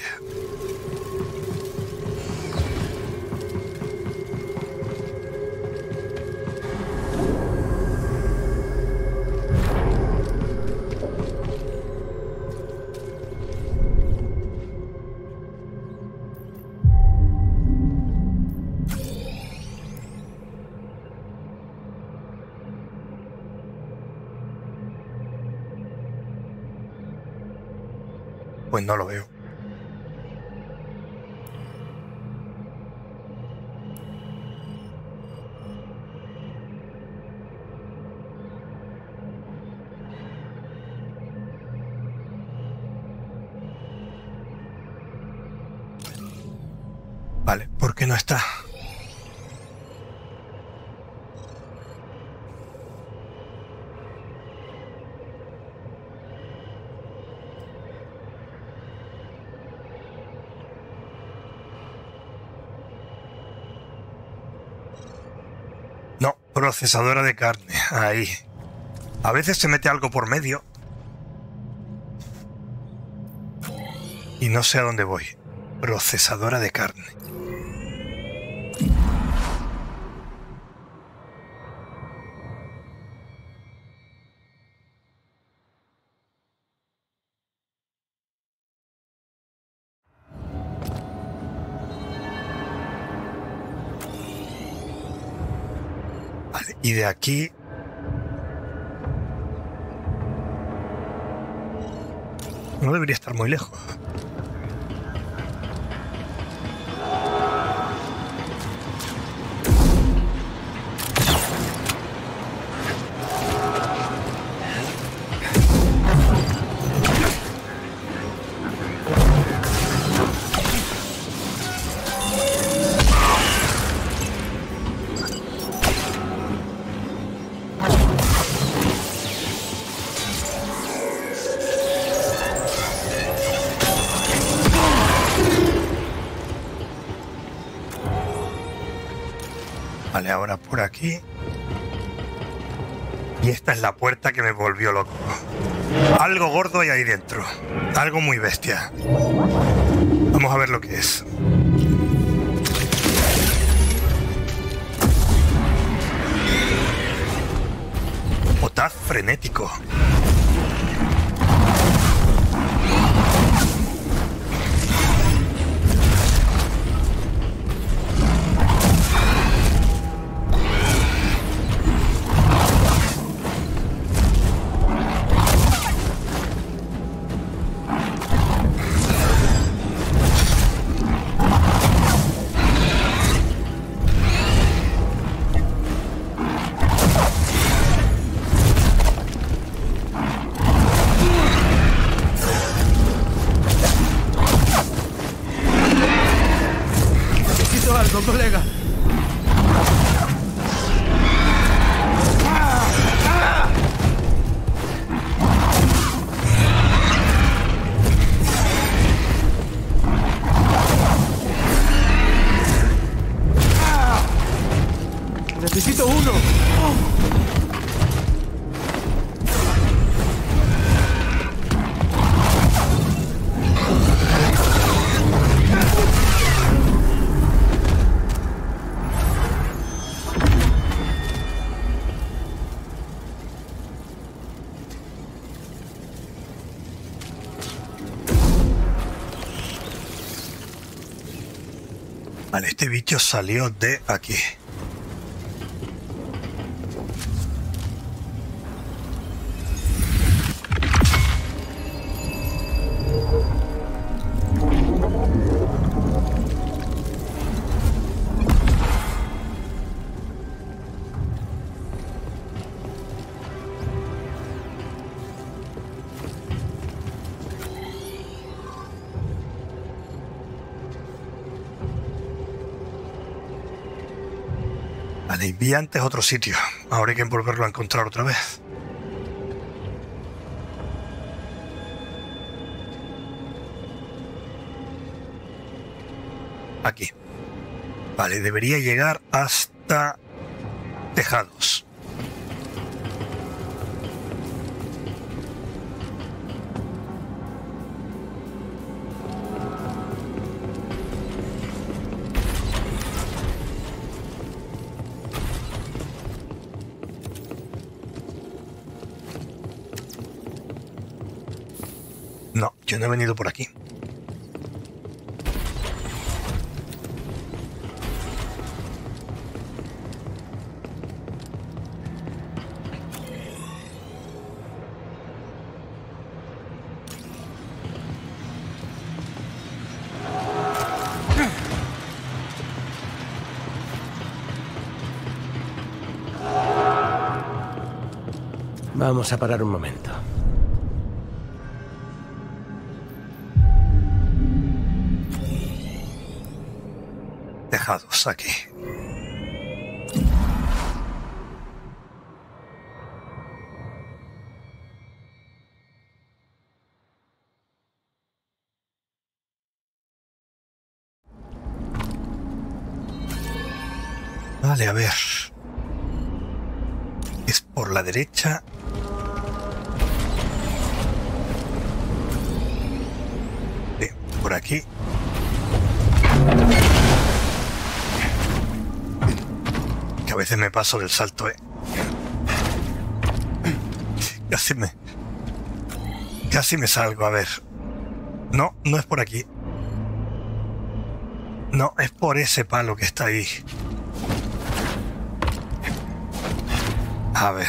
S1: Pues no lo veo. Vale, ¿por qué no está? No, procesadora de carne, ahí. A veces se mete algo por medio. Y no sé a dónde voy. Procesadora de carne. Vale, y de aquí... no debería estar muy lejos. Vale, ahora por aquí. Y esta es la puerta que me volvió loco. Algo gordo hay ahí dentro. Algo muy bestia. Vamos a ver lo que es. Otaz frenético.
S2: Colega. Necesito uno.
S1: Vale, este bicho salió de aquí. Vale, y vi antes otro sitio. Ahora hay que volverlo a encontrar otra vez. Aquí. Vale, debería llegar hasta tejados. Yo no he venido por aquí.
S2: Vamos a parar un momento.
S1: Dejados aquí. Vale, a ver. Es por la derecha. Sí, por aquí. Que a veces me paso del salto, eh. Casi me... Casi me salgo, a ver. No, no es por aquí. No, es por ese palo que está ahí. A ver.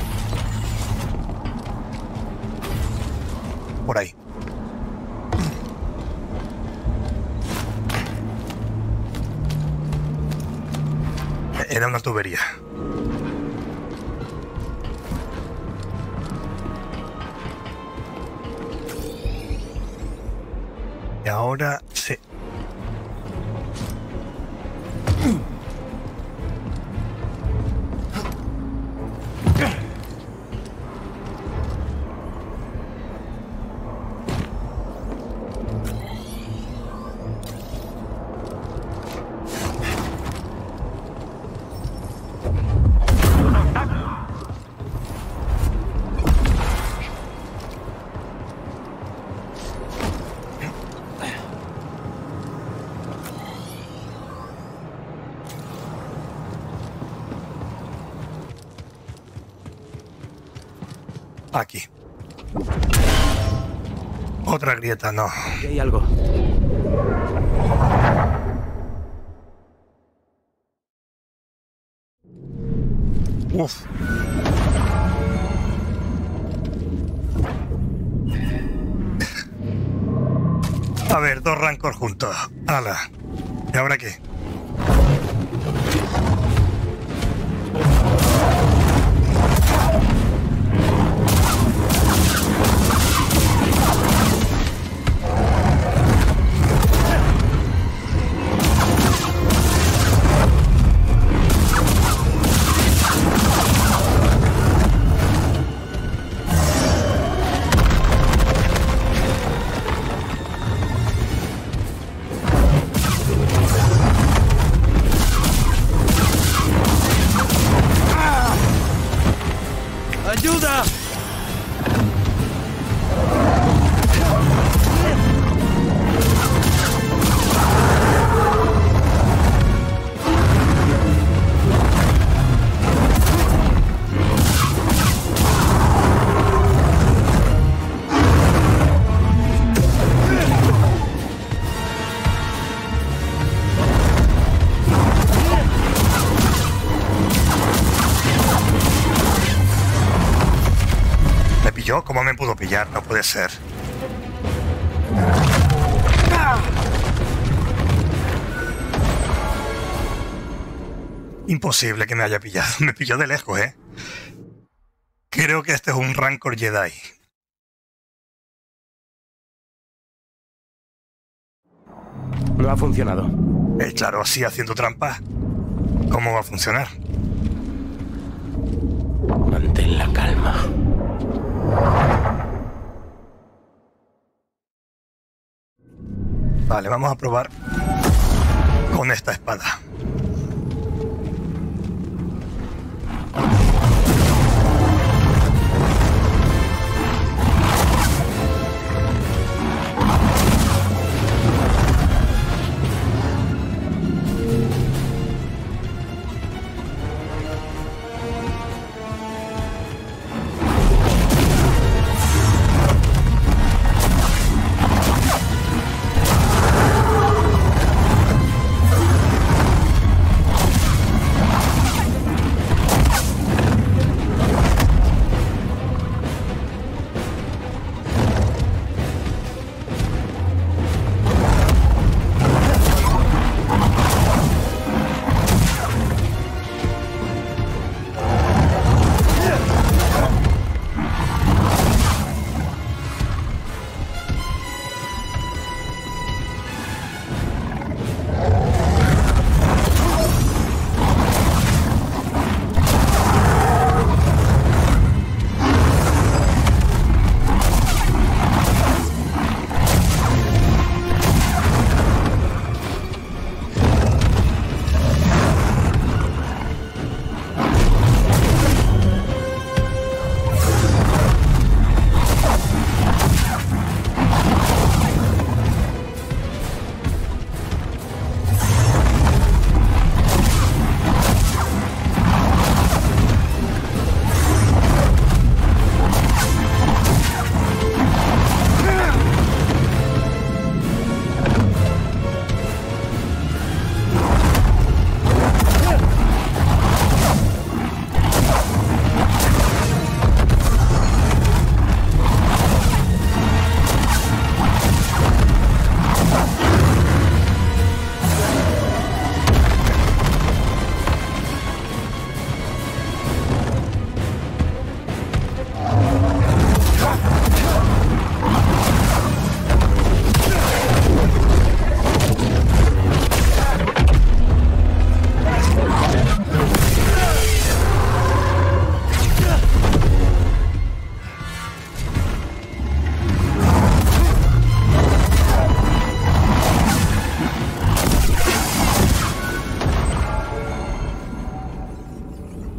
S1: Por ahí. Era una tubería. Y ahora sí. Aquí. Otra grieta, no.
S2: Aquí hay algo.
S1: Uf. A ver, dos rancor juntos. Ala. ¿Y ahora qué?
S2: ¡Ayuda!
S1: ¿Yo? ¿Cómo me pudo pillar? No puede ser. Imposible que me haya pillado. Me pilló de lejos, ¿eh? Creo que este es un Rancor Jedi.
S2: No ha funcionado.
S1: Eh, claro, así haciendo trampa. ¿Cómo va a funcionar?
S2: Mantén la calma.
S1: Vale, vamos a probar con esta espada.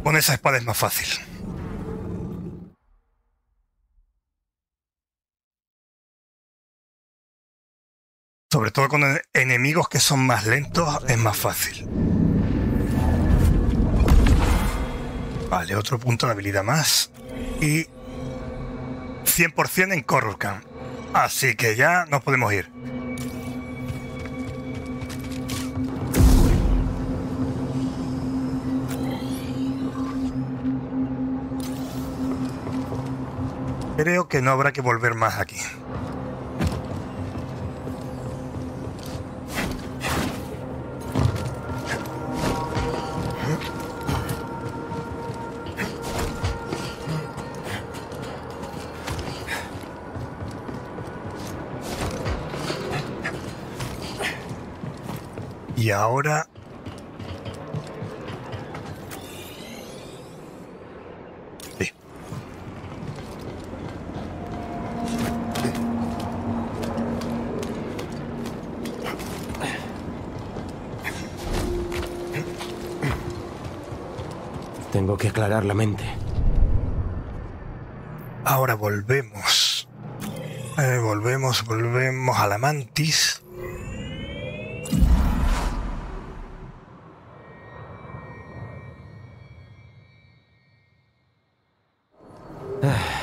S1: Con esa espada es más fácil. Sobre todo con enemigos que son más lentos, es más fácil. Vale, otro punto de habilidad más. Y cien por cien en Coruscant. Así que ya nos podemos ir. Creo que no habrá que volver más aquí. Y ahora... Sí.
S2: Tengo que aclarar la mente.
S1: Ahora volvemos. Eh, volvemos, volvemos a la Mantis.
S2: Ah.